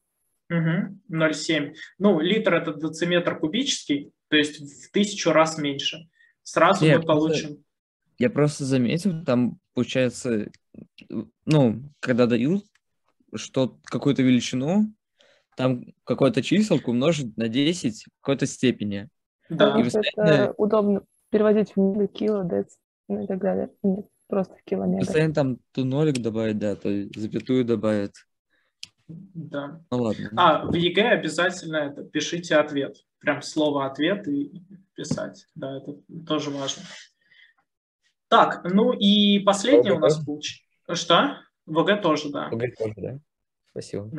[SPEAKER 1] 0,7. Ну, литр это дециметр кубический, то есть в 1000 раз меньше. Сразу мы получим.
[SPEAKER 6] Я просто заметил, там получается, когда дают какую-то величину, там какую-то чиселку умножить на 10 в какой-то степени.
[SPEAKER 1] Да.
[SPEAKER 2] Потому что это удобно переводить в милли, кило, дец, и так далее. Нет, просто в километр.
[SPEAKER 6] Постоянно там то нолик добавить, да, то запятую добавить.
[SPEAKER 1] Да.
[SPEAKER 6] Ну ладно.
[SPEAKER 1] В ЕГЭ обязательно это пишите ответ. Прям слово ответ и писать. Да, это тоже важно. Так, и последнее у нас получится. Что? В ОГЭ тоже, да.
[SPEAKER 6] В ОГЭ тоже, да. Спасибо.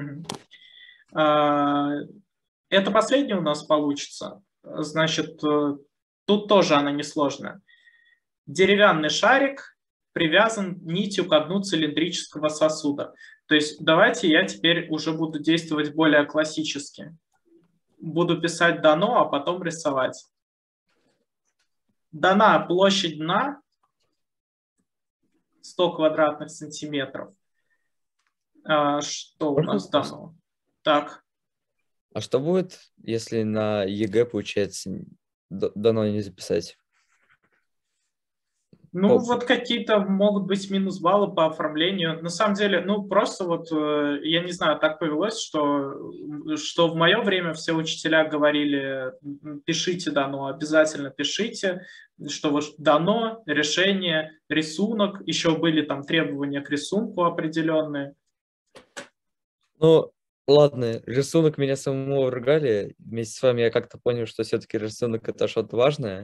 [SPEAKER 1] Это последнее у нас получится. Значит, тут тоже она несложная. Деревянный шарик привязан нитью к дну цилиндрического сосуда. То есть давайте я теперь уже буду действовать более классически. Буду писать дано, а потом рисовать. Дана площадь дна 100 квадратных сантиметров. Что у нас дано? Так.
[SPEAKER 6] А что будет, если на ЕГЭ, получается, дано не записать?
[SPEAKER 1] Вот какие-то могут быть минус баллы по оформлению. На самом деле, просто я не знаю, так повелось, что в мое время все учителя говорили, пишите дано, обязательно пишите, что дано, решение, рисунок, еще были там требования к рисунку определенные.
[SPEAKER 6] Ладно, рисунок меня самому ругали. Вместе с вами я как-то понял, что все-таки рисунок это что-то важное.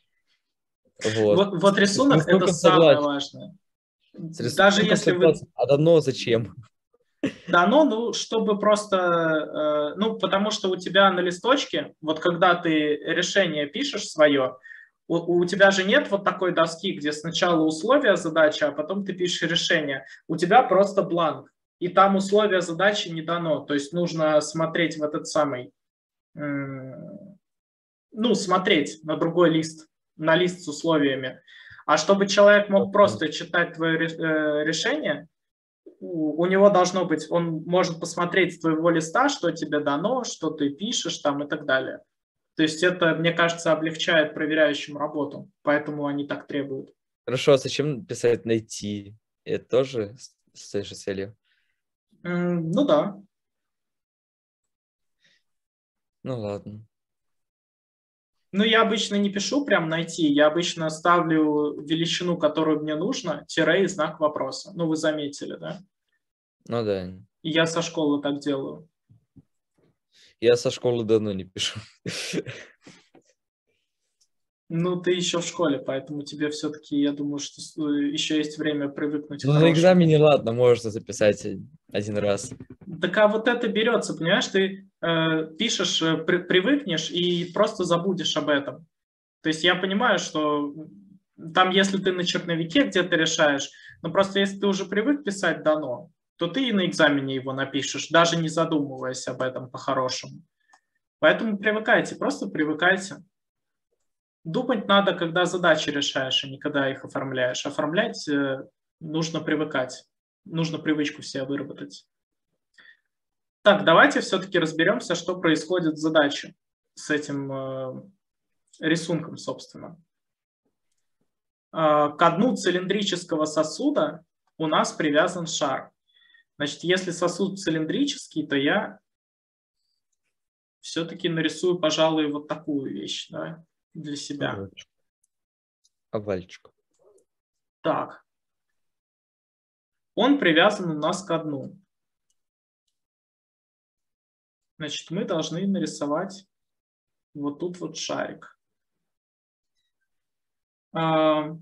[SPEAKER 1] Вот рисунок это самое важное. Даже если вы...
[SPEAKER 6] А дано зачем?
[SPEAKER 1] Дано, ну, чтобы просто, потому что у тебя на листочке, вот когда ты решение пишешь свое, у тебя же нет вот такой доски, где сначала условия задачи, а потом ты пишешь решение. У тебя просто бланк, и там условия задачи не дано. То есть нужно смотреть в этот самый, смотреть на другой лист, на лист с условиями. А чтобы человек мог просто читать твое решение, у него должно быть, он может посмотреть с твоего листа, что тебе дано, что ты пишешь там и так далее. То есть это, мне кажется, облегчает проверяющим работу, поэтому они так требуют.
[SPEAKER 6] Хорошо, а зачем писать «найти»? Это тоже с той же целью?
[SPEAKER 1] Ну да.
[SPEAKER 6] Ну ладно.
[SPEAKER 1] Ну, я обычно не пишу прям «найти», я обычно ставлю величину, которую мне нужно, тире и знак вопроса. Ну, вы заметили, да?
[SPEAKER 6] Ну да.
[SPEAKER 1] И я со школы так делаю.
[SPEAKER 6] Я со школы давно не пишу.
[SPEAKER 1] Ну, ты еще в школе, поэтому тебе все-таки, я думаю, что еще есть время привыкнуть к
[SPEAKER 6] Ну, на
[SPEAKER 1] хорошему.
[SPEAKER 6] экзамене, ладно, можно записать один раз.
[SPEAKER 1] Так а вот это берется, понимаешь, ты пишешь, привыкнешь и просто забудешь об этом. То есть я понимаю, что там, если ты на черновике где-то решаешь, но просто если ты уже привык писать дано, то ты и на экзамене его напишешь, даже не задумываясь об этом по-хорошему. Поэтому привыкайте, просто привыкайте. Думать надо, когда задачи решаешь, а не когда их оформляешь. Оформлять нужно привыкать, нужно привычку в себе выработать. Так, давайте все-таки разберемся, что происходит в задаче с этим рисунком, собственно. К дну цилиндрического сосуда у нас привязан шар. Значит, если сосуд цилиндрический, то я все-таки нарисую, пожалуй, вот такую вещь, да, для себя.
[SPEAKER 6] Овальчик.
[SPEAKER 1] Так. Он привязан у нас к дну. Значит, мы должны нарисовать вот тут вот шарик. В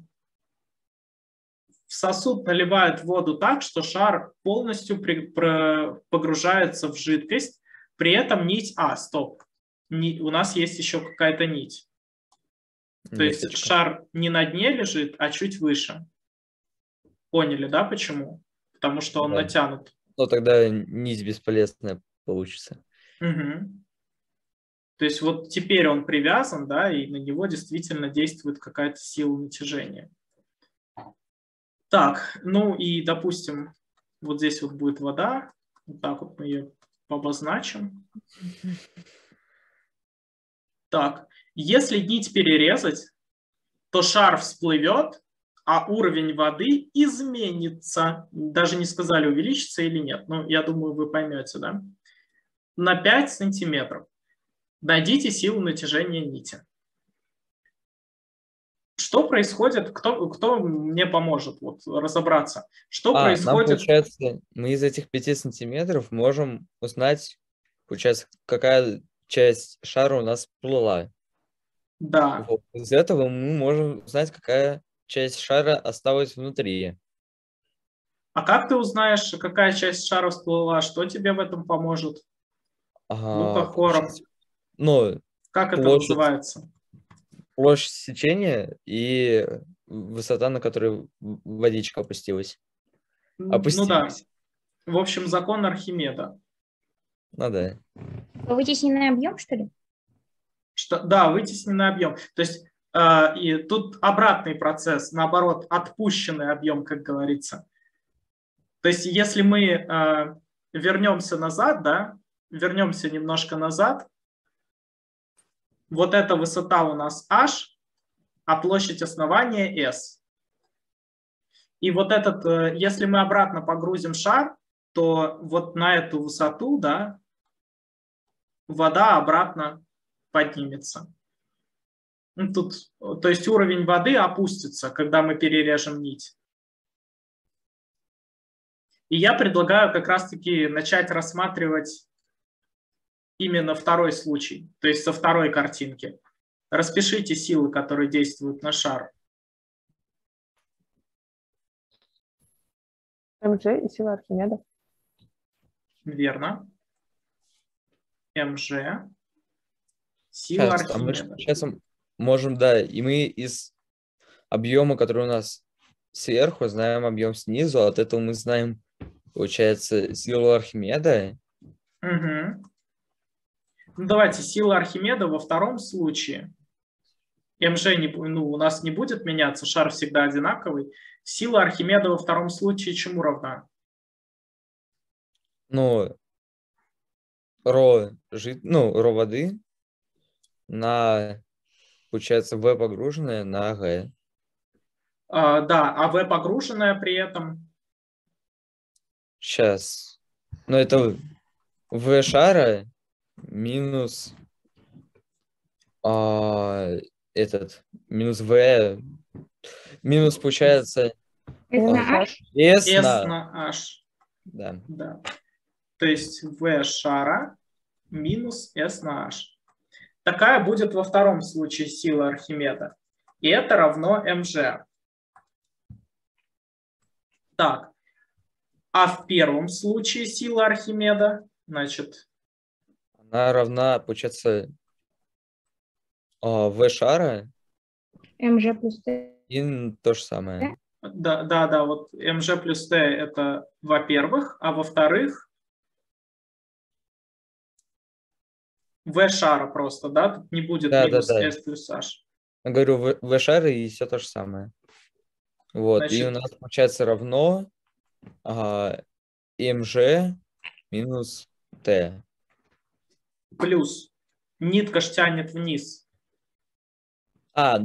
[SPEAKER 1] сосуд наливают воду так, что шар полностью погружается в жидкость. При этом нить... стоп. У нас есть еще какая-то нить. То есть шар не на дне лежит, а чуть выше. Поняли, да, почему? Потому что он натянут.
[SPEAKER 6] Ну, тогда нить бесполезная получится.
[SPEAKER 1] Угу. То есть вот теперь он привязан, да, и на него действительно действует какая-то сила натяжения. Так, ну и, допустим, вот здесь вот будет вода. Вот так вот мы ее обозначим. Так, если нить перерезать, то шар всплывет, а уровень воды изменится. Даже не сказали, увеличится или нет. Но я думаю, вы поймете, да? На 5 сантиметров. Найдите силу натяжения нити. Что происходит? Кто мне поможет разобраться? Что происходит?
[SPEAKER 6] Нам, получается, мы из этих 5 сантиметров можем узнать, получается, какая часть шара у нас всплыла.
[SPEAKER 1] Да.
[SPEAKER 6] Вот. Из этого мы можем узнать, какая часть шара осталась внутри.
[SPEAKER 1] А как ты узнаешь, какая часть шара всплыла? Что тебе в этом поможет? Ну-ка, хором.
[SPEAKER 6] Ну,
[SPEAKER 1] как это называется?
[SPEAKER 6] Площадь сечения и высота, на которой водичка опустилась.
[SPEAKER 1] Ну да. В общем, закон Архимеда.
[SPEAKER 6] Ну да.
[SPEAKER 5] Вытесненный объем, что ли?
[SPEAKER 1] Да, вытесненный объем. То есть и тут обратный процесс, наоборот, отпущенный объем, как говорится. То есть если мы вернемся назад, да, вернемся немножко назад, вот эта высота у нас h, а площадь основания s. И вот если мы обратно погрузим шар, то вот на эту высоту, да, вода обратно поднимется. Тут, то есть уровень воды опустится, когда мы перережем нить. И я предлагаю как раз-таки начать рассматривать именно второй случай, то есть со второй картинки. Распишите силы, которые действуют на шар.
[SPEAKER 2] МЖ и сила Архимеда.
[SPEAKER 1] Верно. МЖ. Сила
[SPEAKER 6] Сейчас, мы
[SPEAKER 1] Архимеда.
[SPEAKER 6] сейчас можем, да, и мы из объема, который у нас сверху, знаем объем снизу, от этого мы знаем, получается, силу Архимеда.
[SPEAKER 1] Угу. Ну, давайте, сила Архимеда во втором случае. МЖ у нас не будет меняться, шар всегда одинаковый. Сила Архимеда во втором случае чему равна?
[SPEAKER 6] Ну, ро воды на, получается, В погруженное на Г.
[SPEAKER 1] Да, а В погруженная при этом?
[SPEAKER 6] Сейчас. Ну, это В шара минус минус В, минус, получается,
[SPEAKER 5] На H?
[SPEAKER 6] S
[SPEAKER 1] S
[SPEAKER 6] на...
[SPEAKER 1] на H.
[SPEAKER 6] Да.
[SPEAKER 1] Да. То есть V шара минус S на H. Такая будет во втором случае сила Архимеда. И это равно МЖ. Так. А в первом случае сила Архимеда, значит...
[SPEAKER 6] Она равна, получается, В шара
[SPEAKER 5] МЖ плюс Т.
[SPEAKER 6] и то же самое.
[SPEAKER 1] Да, вот МЖ плюс Т это во-первых, а во-вторых, В шара просто, да? Тут не будет минус S плюс H.
[SPEAKER 6] Я говорю, В шара и все то же самое. Вот,
[SPEAKER 1] Значит,
[SPEAKER 6] и у нас получается равно МЖ минус Т.
[SPEAKER 1] Плюс нитка ж тянет вниз.
[SPEAKER 6] Да.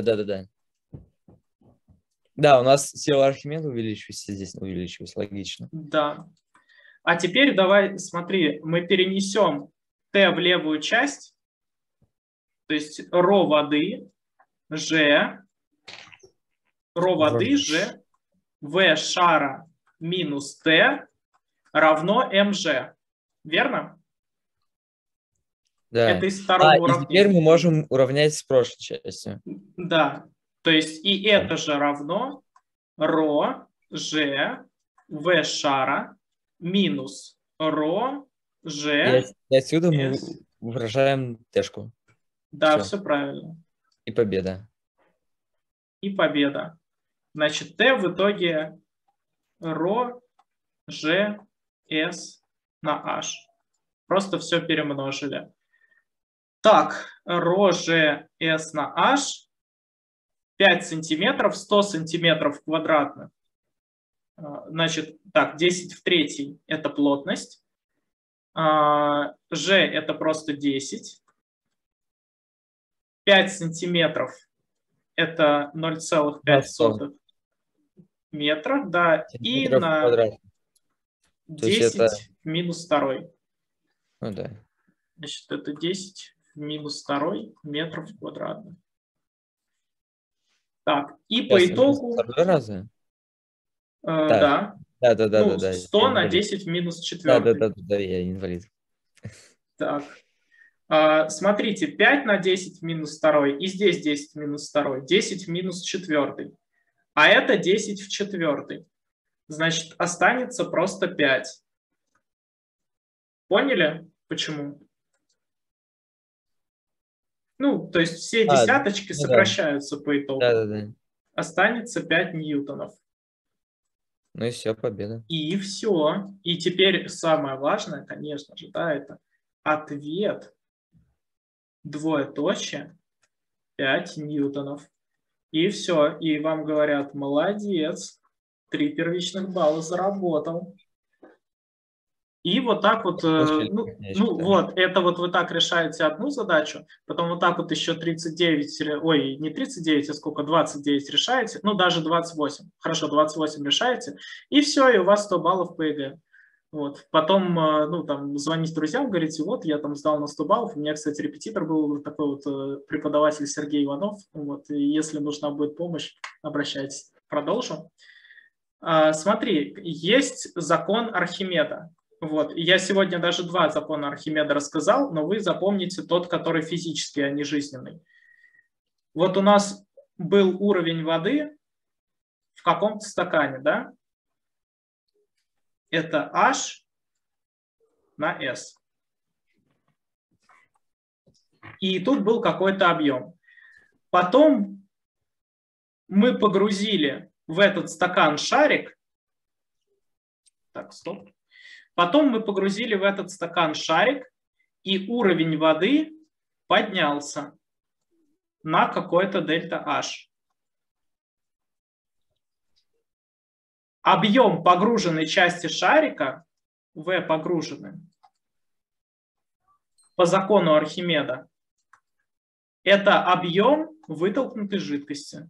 [SPEAKER 6] Да, у нас сила Архимеда увеличивается, здесь увеличивается, логично.
[SPEAKER 1] Да. А теперь давай, смотри, мы перенесем Т в левую часть, то есть ро воды, Ж, В шара минус Т равно МЖ. Верно?
[SPEAKER 6] Да.
[SPEAKER 1] Это из второго уравнения.
[SPEAKER 6] И теперь мы можем уравнять с прошлой частью.
[SPEAKER 1] Да. То есть и это же равно ро, Ж, В шара минус ро, Ж.
[SPEAKER 6] И отсюда мы выражаем Т-шку.
[SPEAKER 1] Да, все правильно.
[SPEAKER 6] И победа.
[SPEAKER 1] И победа. Значит, Т в итоге ро, Ж, С на H. Просто все перемножили. Так, ро, Ж, С на H 5 сантиметров, 100 сантиметров квадратных. Значит, так, 10 в третий – это плотность. Ж – это просто 10. 5 сантиметров – это 0,5 метра. Да, и на 10 в минус 2.
[SPEAKER 6] Ну да.
[SPEAKER 1] Значит, это 10 в минус 2 метров квадратных. Так, и по итогу... Да.
[SPEAKER 6] Да.
[SPEAKER 1] 100 на 10 в минус 4.
[SPEAKER 6] Да, я инвалид.
[SPEAKER 1] Так. Смотрите, 5 на 10 в минус 2, и здесь 10 в минус 2, 10 в минус 4. А это 10 в 4. Значит, останется просто 5. Поняли, почему? Ну, то есть все десяточки сокращаются по итогу.
[SPEAKER 6] Да.
[SPEAKER 1] Останется 5 ньютонов.
[SPEAKER 6] Ну и все, победа.
[SPEAKER 1] И все. И теперь самое важное, конечно же, да, это ответ двоеточие 5 ньютонов. И все. И вам говорят, молодец, 3 первичных балла заработал. И вот так вот, вот, это вот вы так решаете одну задачу, потом вот так вот еще 39, ой, не 39, а сколько, 29 решаете, ну даже 28, хорошо, 28 решаете, и все, и у вас 100 баллов по ЕГЭ. Вот. Потом, ну, там, звоните друзьям, говорите, вот, я там сдал на 100 баллов, у меня, кстати, репетитор был такой вот преподаватель Сергей Иванов, вот, и если нужна будет помощь, обращайтесь. Продолжим. Смотри, есть закон Архимеда. Вот. Я сегодня даже 2 закона Архимеда рассказал, но вы запомните тот, который физический, а не жизненный. Вот у нас был уровень воды в каком-то стакане, да? Это H на S. И тут был какой-то объем. Потом мы погрузили в этот стакан шарик. Так, стоп. Потом мы погрузили в этот стакан шарик, и уровень воды поднялся на какой-то дельта H. Объем погруженной части шарика, V погруженный, по закону Архимеда, это объем вытолкнутой жидкости.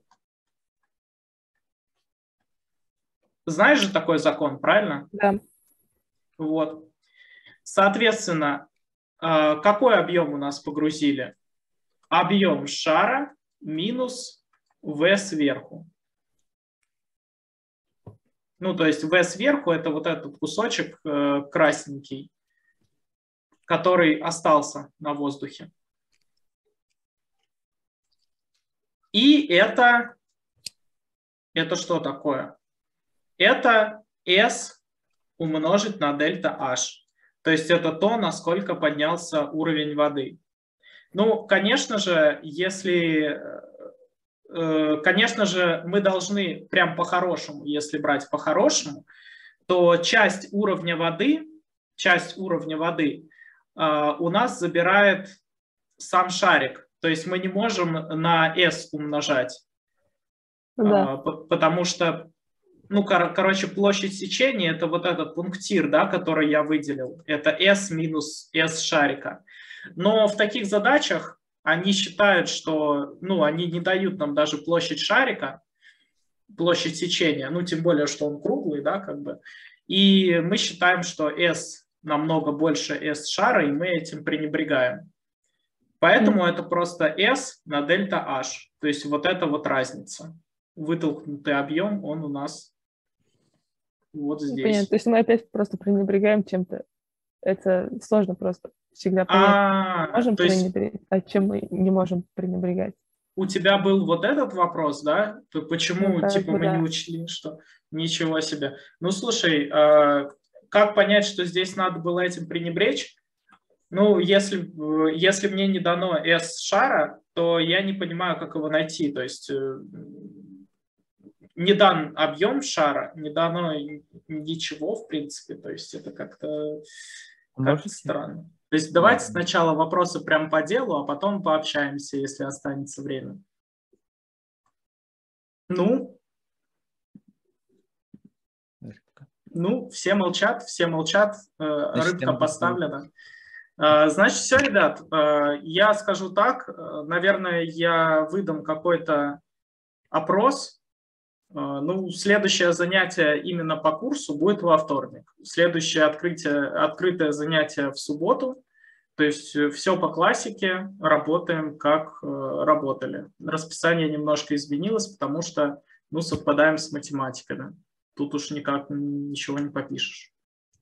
[SPEAKER 1] Знаешь же такой закон, правильно?
[SPEAKER 2] Да.
[SPEAKER 1] Вот. Соответственно, какой объем у нас погрузили? Объем шара минус V сверху. Ну, то есть V сверху – это вот этот кусочек красненький, который остался на воздухе. И это что такое? Это S умножить на дельта H. То есть это то, насколько поднялся уровень воды. Ну, конечно же, конечно же, мы должны прям по-хорошему, если брать по-хорошему, то часть уровня воды у нас забирает сам шарик. То есть мы не можем на S умножать,
[SPEAKER 2] Да.
[SPEAKER 1] потому что, ну, короче, площадь сечения – это вот этот пунктир, да, который я выделил. Это S минус S шарика. Но в таких задачах они считают, что, ну, они не дают нам даже площадь шарика, площадь сечения, ну, тем более, что он круглый, да, как бы. И мы считаем, что S намного больше S шара, и мы этим пренебрегаем. Поэтому это просто S на дельта H. То есть вот это вот разница. Вытолкнутый объем, он у нас вот здесь.
[SPEAKER 2] Понятно. То есть мы опять просто пренебрегаем чем-то. Это сложно просто всегда понять. Можем пренебрегать, а чем мы не можем пренебрегать.
[SPEAKER 1] У тебя был вот этот вопрос, да? Почему,
[SPEAKER 2] Ну,
[SPEAKER 1] типа, мы не учли, что ничего себе. Ну, слушай, как понять, что здесь надо было этим пренебречь? Ну, если мне не дано S шара, то я не понимаю, как его найти. То есть не дан объем шара, не дано ничего, в принципе. То есть это как-то странно. То есть давайте сначала вопросы прям по делу, а потом пообщаемся, если останется время. Ну, все молчат, рыбка поставлена. Значит, все, ребят, я скажу так, наверное, я выдам какой-то опрос. Ну, следующее занятие именно по курсу будет во вторник. Следующее открытое занятие в субботу. То есть все по классике, работаем как работали. Расписание немножко изменилось, потому что, ну, совпадаем с математиками. Тут уж никак ничего не попишешь.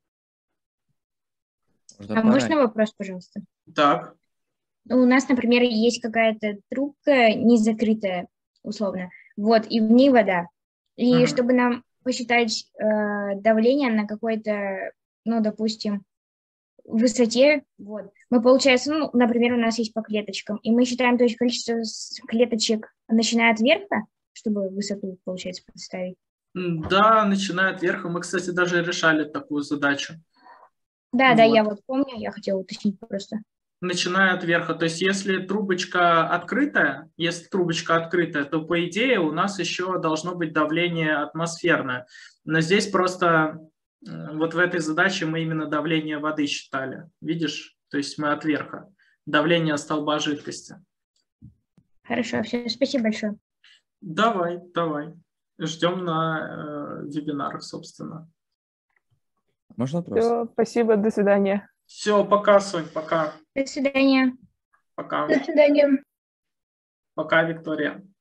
[SPEAKER 5] Можно вопрос, пожалуйста?
[SPEAKER 1] Так.
[SPEAKER 5] У нас, например, есть какая-то трубка не закрытая, условно, вот, и в ней вода. И чтобы нам посчитать давление на какой-то, ну, допустим, высоте, вот, мы, получается, ну, например, у нас есть по клеточкам, и мы считаем, то есть количество клеточек начиная от верха, чтобы высоту, получается, представить.
[SPEAKER 1] Да, начиная от верха. Мы, кстати, даже решали такую задачу.
[SPEAKER 5] Да, вот. Да, я вот помню, я хотела уточнить просто.
[SPEAKER 1] Начиная от верха. То есть если трубочка открытая, то по идее у нас еще должно быть давление атмосферное. Но здесь просто вот в этой задаче мы именно давление воды считали. Видишь? То есть мы от верха. Давление столба жидкости.
[SPEAKER 5] Хорошо, все, спасибо большое.
[SPEAKER 1] Давай. Ждем на вебинарах, собственно.
[SPEAKER 6] Можно вопрос?
[SPEAKER 2] Все, спасибо, до свидания.
[SPEAKER 1] Все, пока, Сонь, пока.
[SPEAKER 5] До свидания.
[SPEAKER 1] Пока.
[SPEAKER 5] До свидания.
[SPEAKER 1] Пока, Виктория.